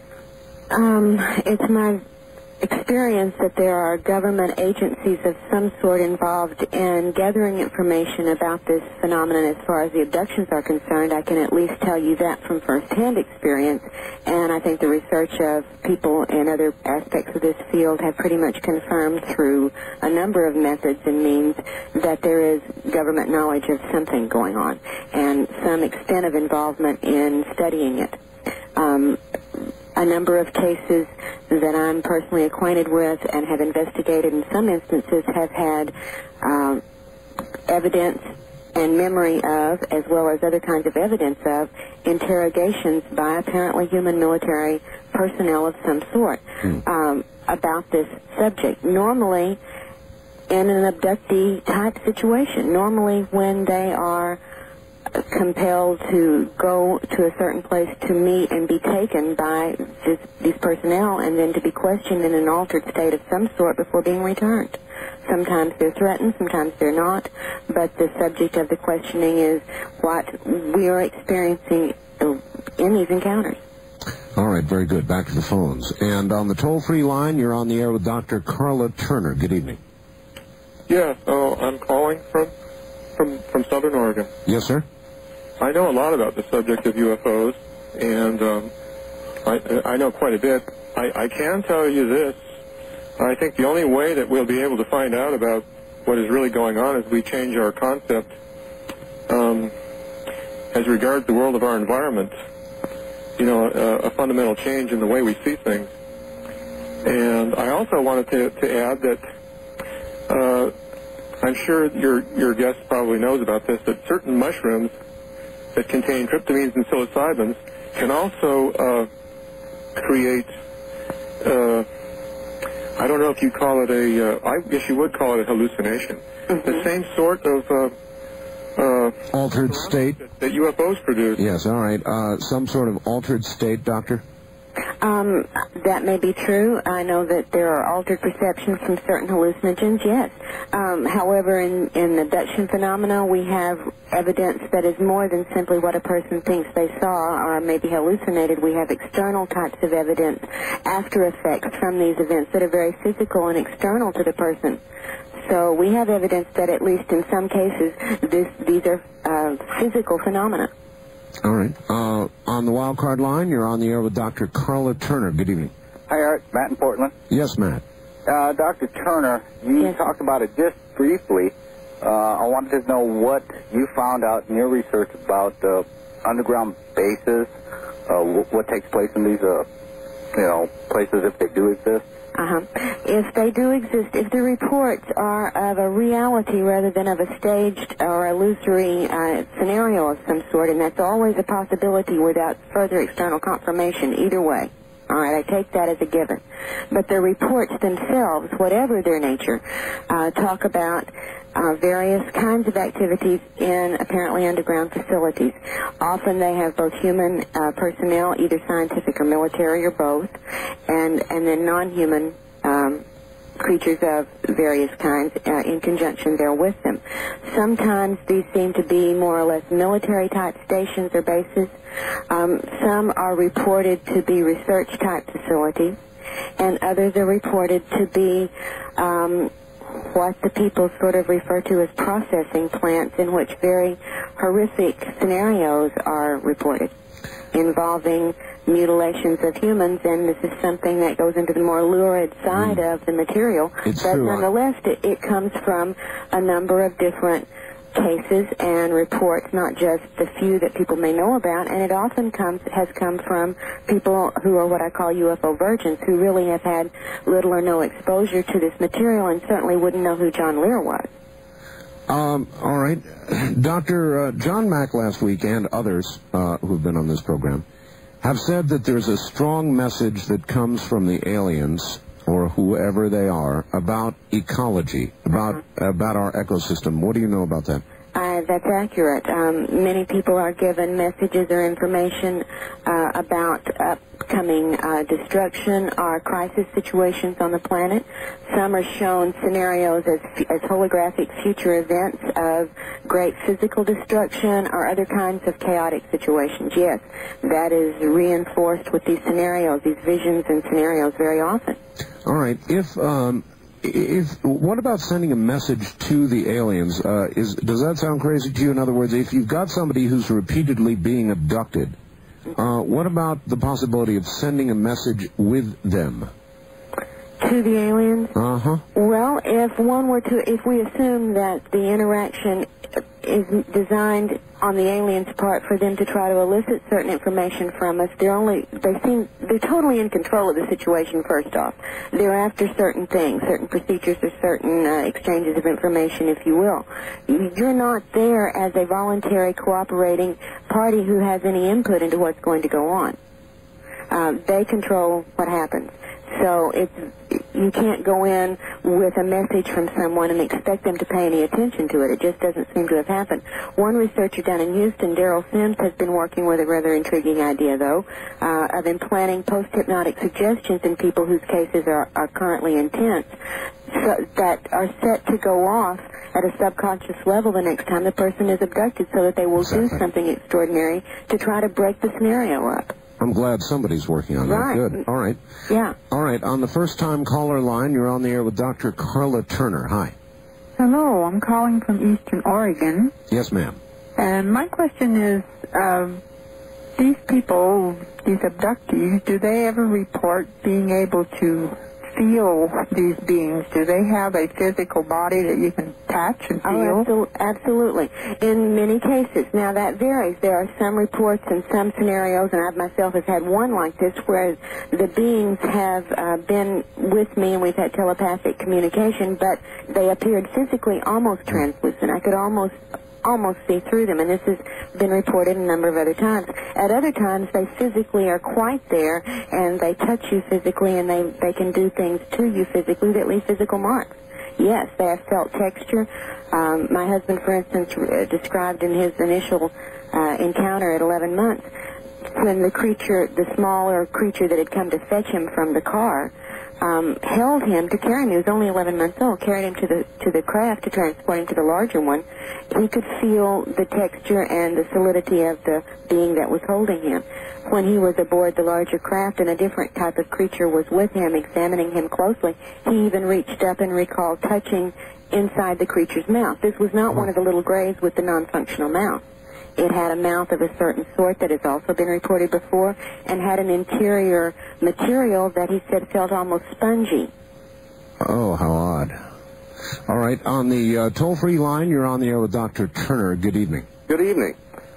It's my experience that there are government agencies of some sort involved in gathering information about this phenomenon. As far as the abductions are concerned, I can at least tell you that from first-hand experience, and I think the research of people in other aspects of this field have pretty much confirmed through a number of methods and means that there is government knowledge of something going on and some extent of involvement in studying it. A number of cases that I'm personally acquainted with and have investigated in some instances have had evidence and memory of, as well as other kinds of evidence of, interrogations by apparently human military personnel of some sort about this subject. Normally, in an abductee-type situation, normally when they are compelled to go to a certain place to meet and be taken by these personnel and then to be questioned in an altered state of some sort before being returned. Sometimes they're threatened, sometimes they're not, but the subject of the questioning is what we are experiencing in these encounters. All right, very good. Back to the phones. And on the toll-free line, you're on the air with Dr. Karla Turner. Good evening. Yeah, I'm calling from Southern Oregon. Yes, sir. I know a lot about the subject of UFOs, and I know quite a bit. I can tell you this. I think the only way that we'll be able to find out about what is really going on is we change our concept as regards the world of our environment. You know, a fundamental change in the way we see things. And I also wanted to add that I'm sure your guest probably knows about this, that certain mushrooms that contain tryptamines and psilocybins can also create, I don't know if you call it I guess you would call it a hallucination. The same sort of altered state that UFOs produce. Yes, all right. Some sort of altered state, Doctor? That may be true. I know that there are altered perceptions from certain hallucinogens, yes. However, in abduction phenomena, we have evidence that is more than simply what a person thinks they saw or maybe hallucinated. We have external types of evidence, after effects from these events that are very physical and external to the person. So we have evidence that at least in some cases, these are physical phenomena. All right. On the wild card line, you're on the air with Dr. Karla Turner. Good evening. Hi, Art. Matt in Portland. Yes, Matt. Dr. Turner, you talked about it just briefly. I wanted to know what you found out in your research about underground bases, what takes place in these, places if they do exist. If they do exist, if the reports are of a reality rather than of a staged or illusory scenario of some sort, and that's always a possibility without further external confirmation, either way. All right, I take that as a given. But the reports themselves, whatever their nature, talk about various kinds of activities in apparently underground facilities. Often they have both human personnel, either scientific or military or both, and then non-human creatures of various kinds in conjunction there with them. Sometimes these seem to be more or less military-type stations or bases. Some are reported to be research-type facilities, and others are reported to be what the people sort of refer to as processing plants, in which very horrific scenarios are reported involving mutilations of humans, and this is something that goes into the more lurid side of the material. It's but true. Nonetheless, it comes from a number of different cases and reports, not just the few that people may know about, and it often has come from people who are what I call UFO virgins, who really have had little or no exposure to this material and certainly wouldn't know who John Lear was. All right. Dr. John Mack last week and others who've been on this program have said that there's a strong message that comes from the aliens, or whoever they are, about ecology, about our ecosystem. What do you know about that? That's accurate. Many people are given messages or information about upcoming destruction or crisis situations on the planet. Some are shown scenarios as holographic future events of great physical destruction or other kinds of chaotic situations. Yes, that is reinforced with these scenarios, these visions and scenarios very often. All right. What about sending a message to the aliens? Does that sound crazy to you? In other words, if you've got somebody who's repeatedly being abducted, what about the possibility of sending a message with them? To the aliens? Uh-huh. Well, if we assume that the interaction is designed on the aliens' part for them to try to elicit certain information from us. They're totally in control of the situation, first off. They're after certain things, certain procedures or certain exchanges of information, if you will. You're not there as a voluntary cooperating party who has any input into what's going to go on. They control what happens. So you can't go in with a message from someone and expect them to pay any attention to it. It just doesn't seem to have happened. One researcher down in Houston, Daryl Sims, has been working with a rather intriguing idea, though, of implanting post-hypnotic suggestions in people whose cases are currently intense, so that are set to go off at a subconscious level the next time the person is abducted, so that they will do something extraordinary to try to break the scenario up. I'm glad somebody's working on that. Good. All right. Yeah. All right. On the first-time caller line, you're on the air with Dr. Karla Turner. Hi. Hello. I'm calling from Eastern Oregon. Yes, ma'am. And my question is, these people, these abductees, do they ever report being able to feel these beings? Do they have a physical body that you can touch and feel? Oh, absolutely. In many cases. Now, that varies. There are some reports and some scenarios, and I myself have had one like this, where the beings have been with me and we've had telepathic communication, but they appeared physically almost translucent. I could almost see through them, and this has been reported a number of other times. At other times, they physically are quite there, and they touch you physically, and they can do things to you physically that leave physical marks. Yes, they have felt texture. My husband, for instance, described in his initial encounter at 11 months, when the smaller creature that had come to fetch him from the car, held him to carry him. He was only 11 months old. Carried him to the craft to transport him to the larger one. He could feel the texture and the solidity of the being that was holding him. When he was aboard the larger craft and a different type of creature was with him, examining him closely, he even reached up and recalled touching inside the creature's mouth. This was not one of the little grays with the non-functional mouth. It had a mouth of a certain sort that has also been reported before, and had an interior material that he said felt almost spongy. Oh, how odd. All right, on the toll-free line, you're on the air with Dr. Turner. Good evening. Good evening.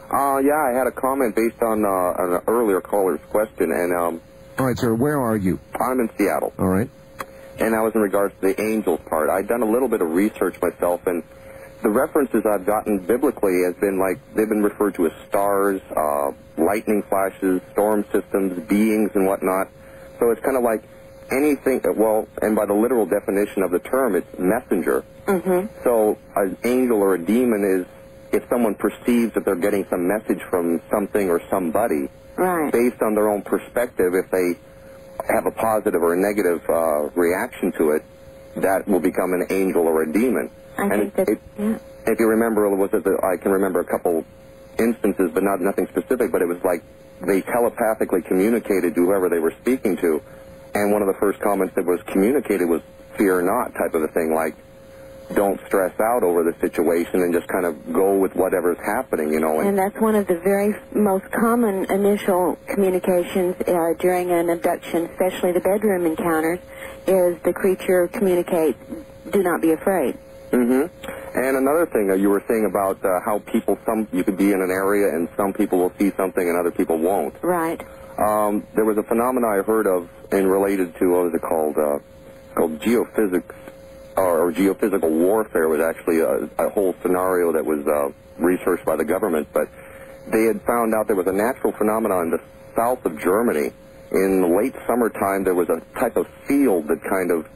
I had a comment based on an earlier caller's question, and all right, sir, where are you? I'm in Seattle. All right. And that was in regards to the angels part. I'd done a little bit of research myself, and the references I've gotten biblically has been like, they've been referred to as stars, lightning flashes, storm systems, beings and whatnot. So it's kind of like anything, well, and by the literal definition of the term, it's messenger. Mm-hmm. So an angel or a demon is if someone perceives that they're getting some message from something or somebody, right, based on their own perspective, if they have a positive or a negative reaction to it, that will become an angel or a demon. I think that, yeah. If you remember, I can remember a couple instances, but nothing specific, but it was like they telepathically communicated to whoever they were speaking to, and one of the first comments that was communicated was fear not type of a thing, like don't stress out over the situation and just kind of go with whatever's happening, you know. And that's one of the very most common initial communications during an abduction, especially the bedroom encounters, is the creature communicates, do not be afraid. Mm-hmm. And another thing you were saying about how people, you could be in an area and some people will see something and other people won't. Right. There was a phenomenon I heard of and related to, what was it called? Called geophysics, or geophysical warfare. Was actually a whole scenario that was researched by the government, but they had found out there was a natural phenomenon in the south of Germany. In the late summertime, there was a type of field that kind of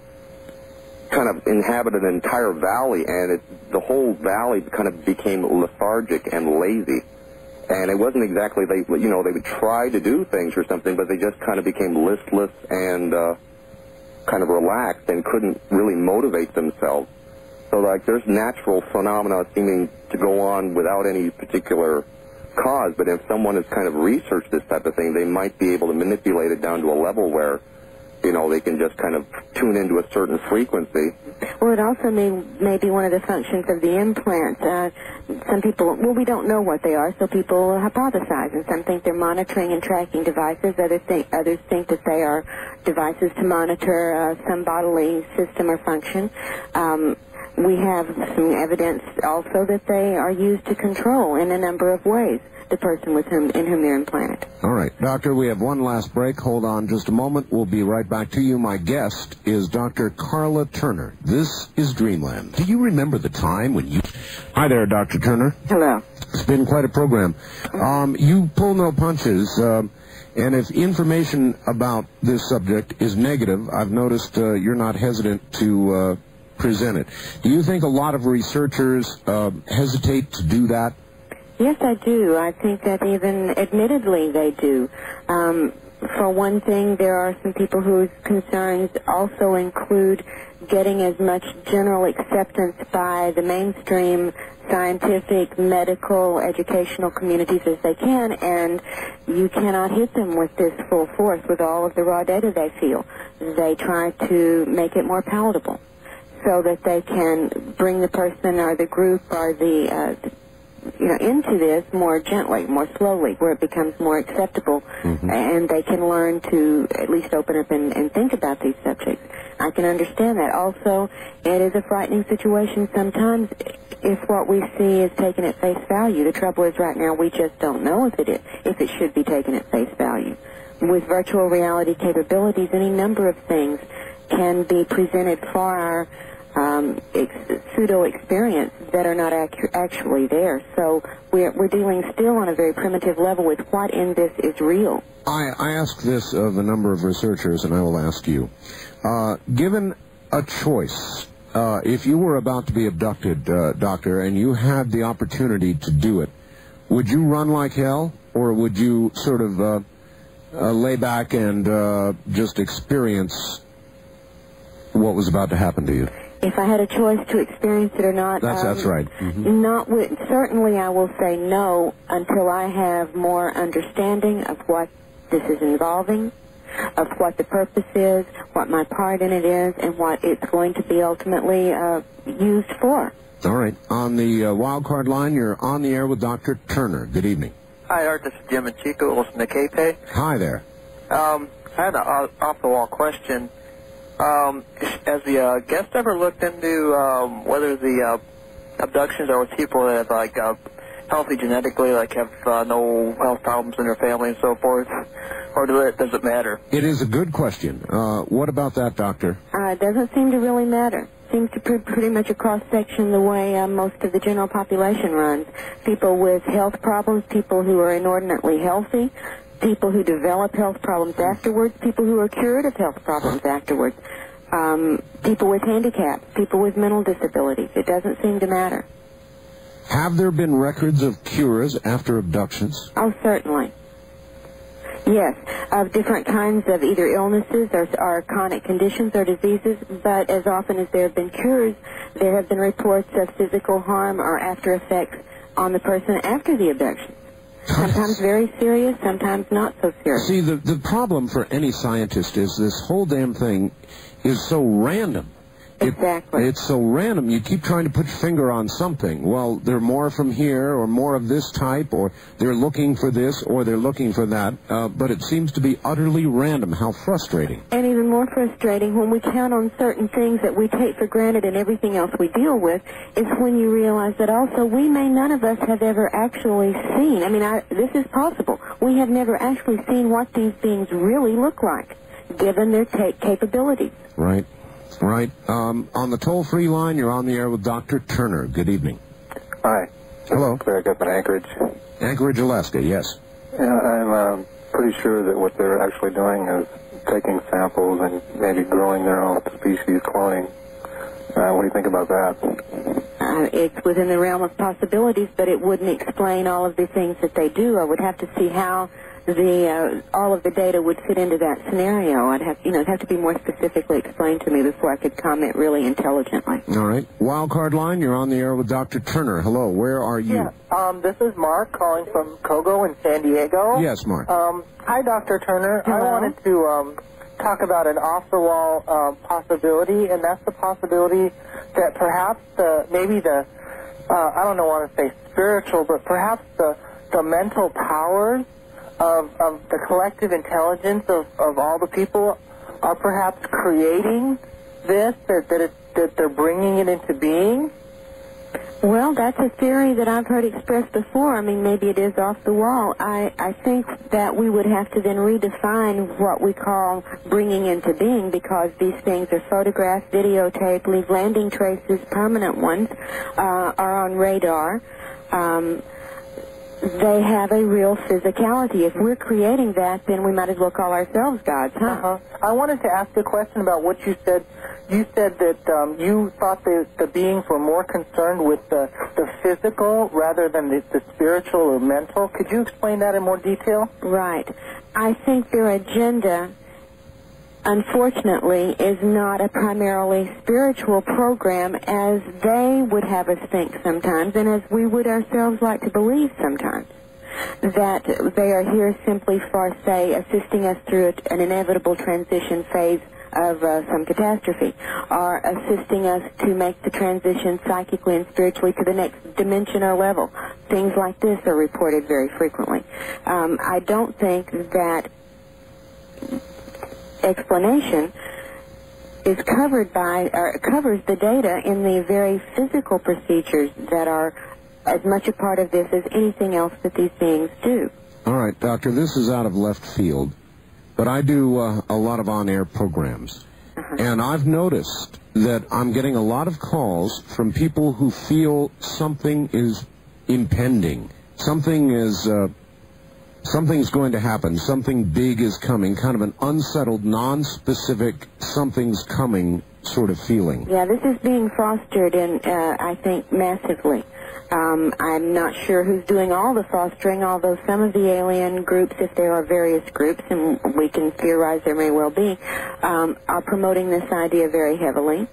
inhabited an entire valley, and the whole valley kind of became lethargic and lazy. And it wasn't exactly, they would try to do things or something, but they just kind of became listless and kind of relaxed and couldn't really motivate themselves. So, like, there's natural phenomena seeming to go on without any particular cause, but if someone has kind of researched this type of thing, they might be able to manipulate it down to a level where, you know, they can just kind of tune into a certain frequency. Well, it also may be one of the functions of the implant. Some people, well, we don't know what they are, so people hypothesize, and some think they're monitoring and tracking devices. Others think that they are devices to monitor some bodily system or function. We have some evidence also that they are used to control in a number of ways the person in whom they're implanted. All right. Doctor, we have one last break. Hold on just a moment. We'll be right back to you. My guest is Dr. Karla Turner. This is Dreamland. Do you remember the time when you... Hi there, Dr. Turner. Hello. It's been quite a program. You pull no punches, and if information about this subject is negative, I've noticed you're not hesitant to present it. Do you think a lot of researchers hesitate to do that? Yes, I do. I think that even admittedly they do. For one thing, there are some people whose concerns also include getting as much general acceptance by the mainstream scientific, medical, educational communities as they can, and you cannot hit them with this full force with all of the raw data they feel. They try to make it more palatable so that they can bring the person or the group or the into this more gently, more slowly, where it becomes more acceptable, and they can learn to at least open up and think about these subjects. I can understand that. Also, it is a frightening situation sometimes if what we see is taken at face value. The trouble is right now we just don't know if it should be taken at face value. With virtual reality capabilities, any number of things can be presented for our pseudo-experience that are not actually there. So we're dealing still on a very primitive level with what in this is real. I ask this of a number of researchers, and I will ask you. Given a choice, if you were about to be abducted, Doctor, and you had the opportunity to do it, would you run like hell, or would you sort of lay back and just experience what was about to happen to you? If I had a choice to experience it or not, that's right. Certainly I will say no until I have more understanding of what this is involving, of what the purpose is, what my part in it is, and what it's going to be ultimately used for. All right. On the wild card line, you're on the air with Dr. Turner. Good evening. Hi, Art. This is Jim and Chico Olsen de Cape. Hi there. I had an off-the-wall question. Has the guest ever looked into whether the abductions are with people that have, healthy genetically, have no health problems in their family and so forth, or does it matter? It is a good question. What about that, Doctor? It doesn't seem to really matter. Seems to be pretty much a cross-section the way most of the general population runs. People with health problems, people who are inordinately healthy, people who develop health problems afterwards, people who are cured of health problems afterwards, people with handicaps, people with mental disabilities. It doesn't seem to matter. Have there been records of cures after abductions? Oh, certainly. Yes, of different kinds of either illnesses or chronic conditions or diseases, but as often as there have been cures, there have been reports of physical harm or after effects on the person after the abduction. Sometimes very serious, sometimes not so serious. See, the problem for any scientist is this whole damn thing is so random. Exactly. It's so random. You keep trying to put your finger on something. Well, they're more from here, or more of this type, or they're looking for this, or they're looking for that. But it seems to be utterly random. How frustrating. And even more frustrating when we count on certain things that we take for granted and everything else we deal with is when you realize that also none of us have ever actually seen. I mean, this is possible. We have never actually seen what these beings really look like, given their capabilities. Right. Right. On the toll-free line, you're on the air with Dr. Turner. Good evening. Hi. Hello. Craig up in Anchorage. Anchorage, Alaska, yes. Yeah, I'm pretty sure that what they're actually doing is taking samples and maybe growing their own species cloning. What do you think about that? It's within the realm of possibilities, but it wouldn't explain all of the things that they do. I would have to see how all of the data would fit into that scenario. It'd have to be more specifically explained to me before I could comment really intelligently. All right. Wild card line, you're on the air with Dr. Turner. Hello, where are you? Yeah, this is Mark calling from Kogo in San Diego. Yes, Mark. Hi, Dr. Turner. Hello. I wanted to talk about an off-the-wall possibility, and that's the possibility that perhaps I don't want to say spiritual, but perhaps the mental powers of the collective intelligence of all the people are perhaps creating this, that that they're bringing it into being? Well, that's a theory that I've heard expressed before. I mean, maybe it is off the wall. I think that we would have to then redefine what we call bringing into being, because these things are photographed, videotaped, leave landing traces, permanent ones, are on radar. They have a real physicality. If we're creating that, then we might as well call ourselves gods, huh? I wanted to ask a question about what you said. You said that you thought the beings were more concerned with the physical rather than the spiritual or mental. Could you explain that in more detail? Right. I think their agenda, unfortunately, is not a primarily spiritual program as they would have us think sometimes, and as we would ourselves like to believe sometimes. That they are here simply for, say, assisting us through an inevitable transition phase of some catastrophe, or assisting us to make the transition psychically and spiritually to the next dimension or level. Things like this are reported very frequently. I don't think that explanation is covered by, or covers the data in the very physical procedures that are as much a part of this as anything else that these beings do. All right, Doctor, this is out of left field, but I do a lot of on-air programs, and I've noticed that I'm getting a lot of calls from people who feel something is impending, something's going to happen, something big is coming, kind of an unsettled, non-specific, something's coming sort of feeling. Yeah, this is being fostered, I think, massively. I'm not sure who's doing all the fostering, although some of the alien groups, if there are various groups, and we can theorize there may well be, are promoting this idea very heavily.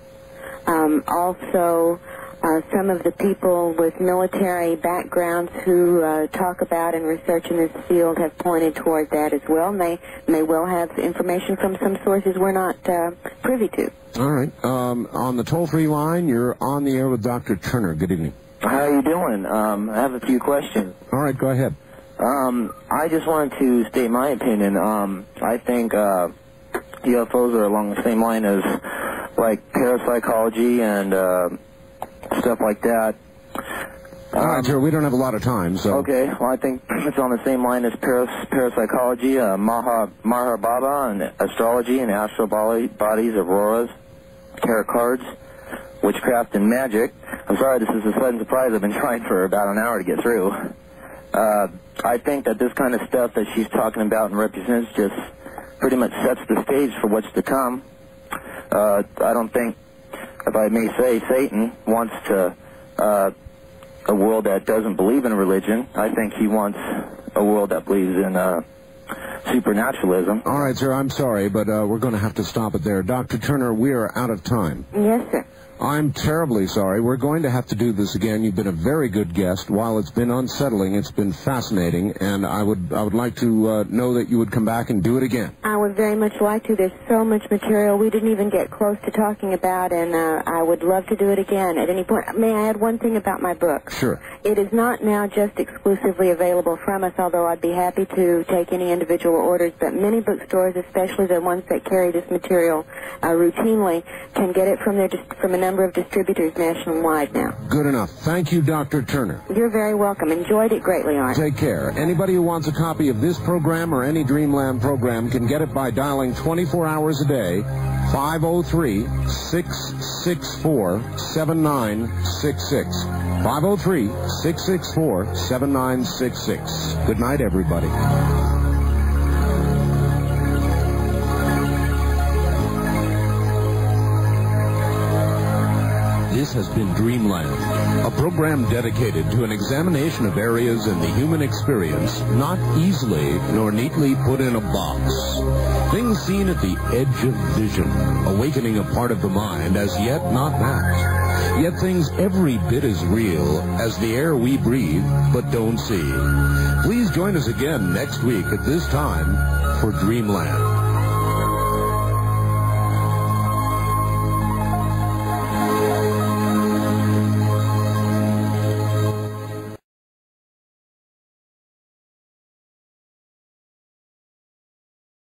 Also, some of the people with military backgrounds who talk about and research in this field have pointed toward that as well, and they may well have information from some sources we're not privy to. All right. On the toll-free line, you're on the air with Dr. Turner. Good evening. How are you doing? I have a few questions. All right, go ahead. I just wanted to state my opinion. I think UFOs are along the same line as, like, parapsychology and stuff like that. All right, sir, we don't have a lot of time, so... Okay, well, I think it's on the same line as parapsychology, Mahar Baba, and astrology and astral bodies, auroras, tarot cards, witchcraft, and magic. I'm sorry, this is a sudden surprise. I've been trying for about an hour to get through. I think that this kind of stuff that she's talking about and represents just pretty much sets the stage for what's to come. I don't think, if I may say, Satan wants to a world that doesn't believe in religion. I think he wants a world that believes in supernaturalism. All right, sir, I'm sorry, but we're going to have to stop it there. Dr. Turner, we are out of time. Yes, sir. I'm terribly sorry. We're going to have to do this again. You've been a very good guest. While it's been unsettling, it's been fascinating, and I would like to know that you would come back and do it again. I would very much like to. There's so much material we didn't even get close to talking about, and I would love to do it again at any point. May I add one thing about my book? Sure. It is not now just exclusively available from us, although I'd be happy to take any individual orders, but many bookstores, especially the ones that carry this material routinely, can get it from a number of distributors nationwide now. Good enough. Thank you, Dr. Turner. You're very welcome. Enjoyed it greatly, Art. Take care. Anybody who wants a copy of this program or any Dreamland program can get it by dialing 24 hours a day, 503-664-7966. 503-664-7966. Good night, everybody. This has been Dreamland, a program dedicated to an examination of areas in the human experience not easily nor neatly put in a box. Things seen at the edge of vision, awakening a part of the mind as yet not mapped. Yet things every bit as real as the air we breathe but don't see. Please join us again next week at this time for Dreamland.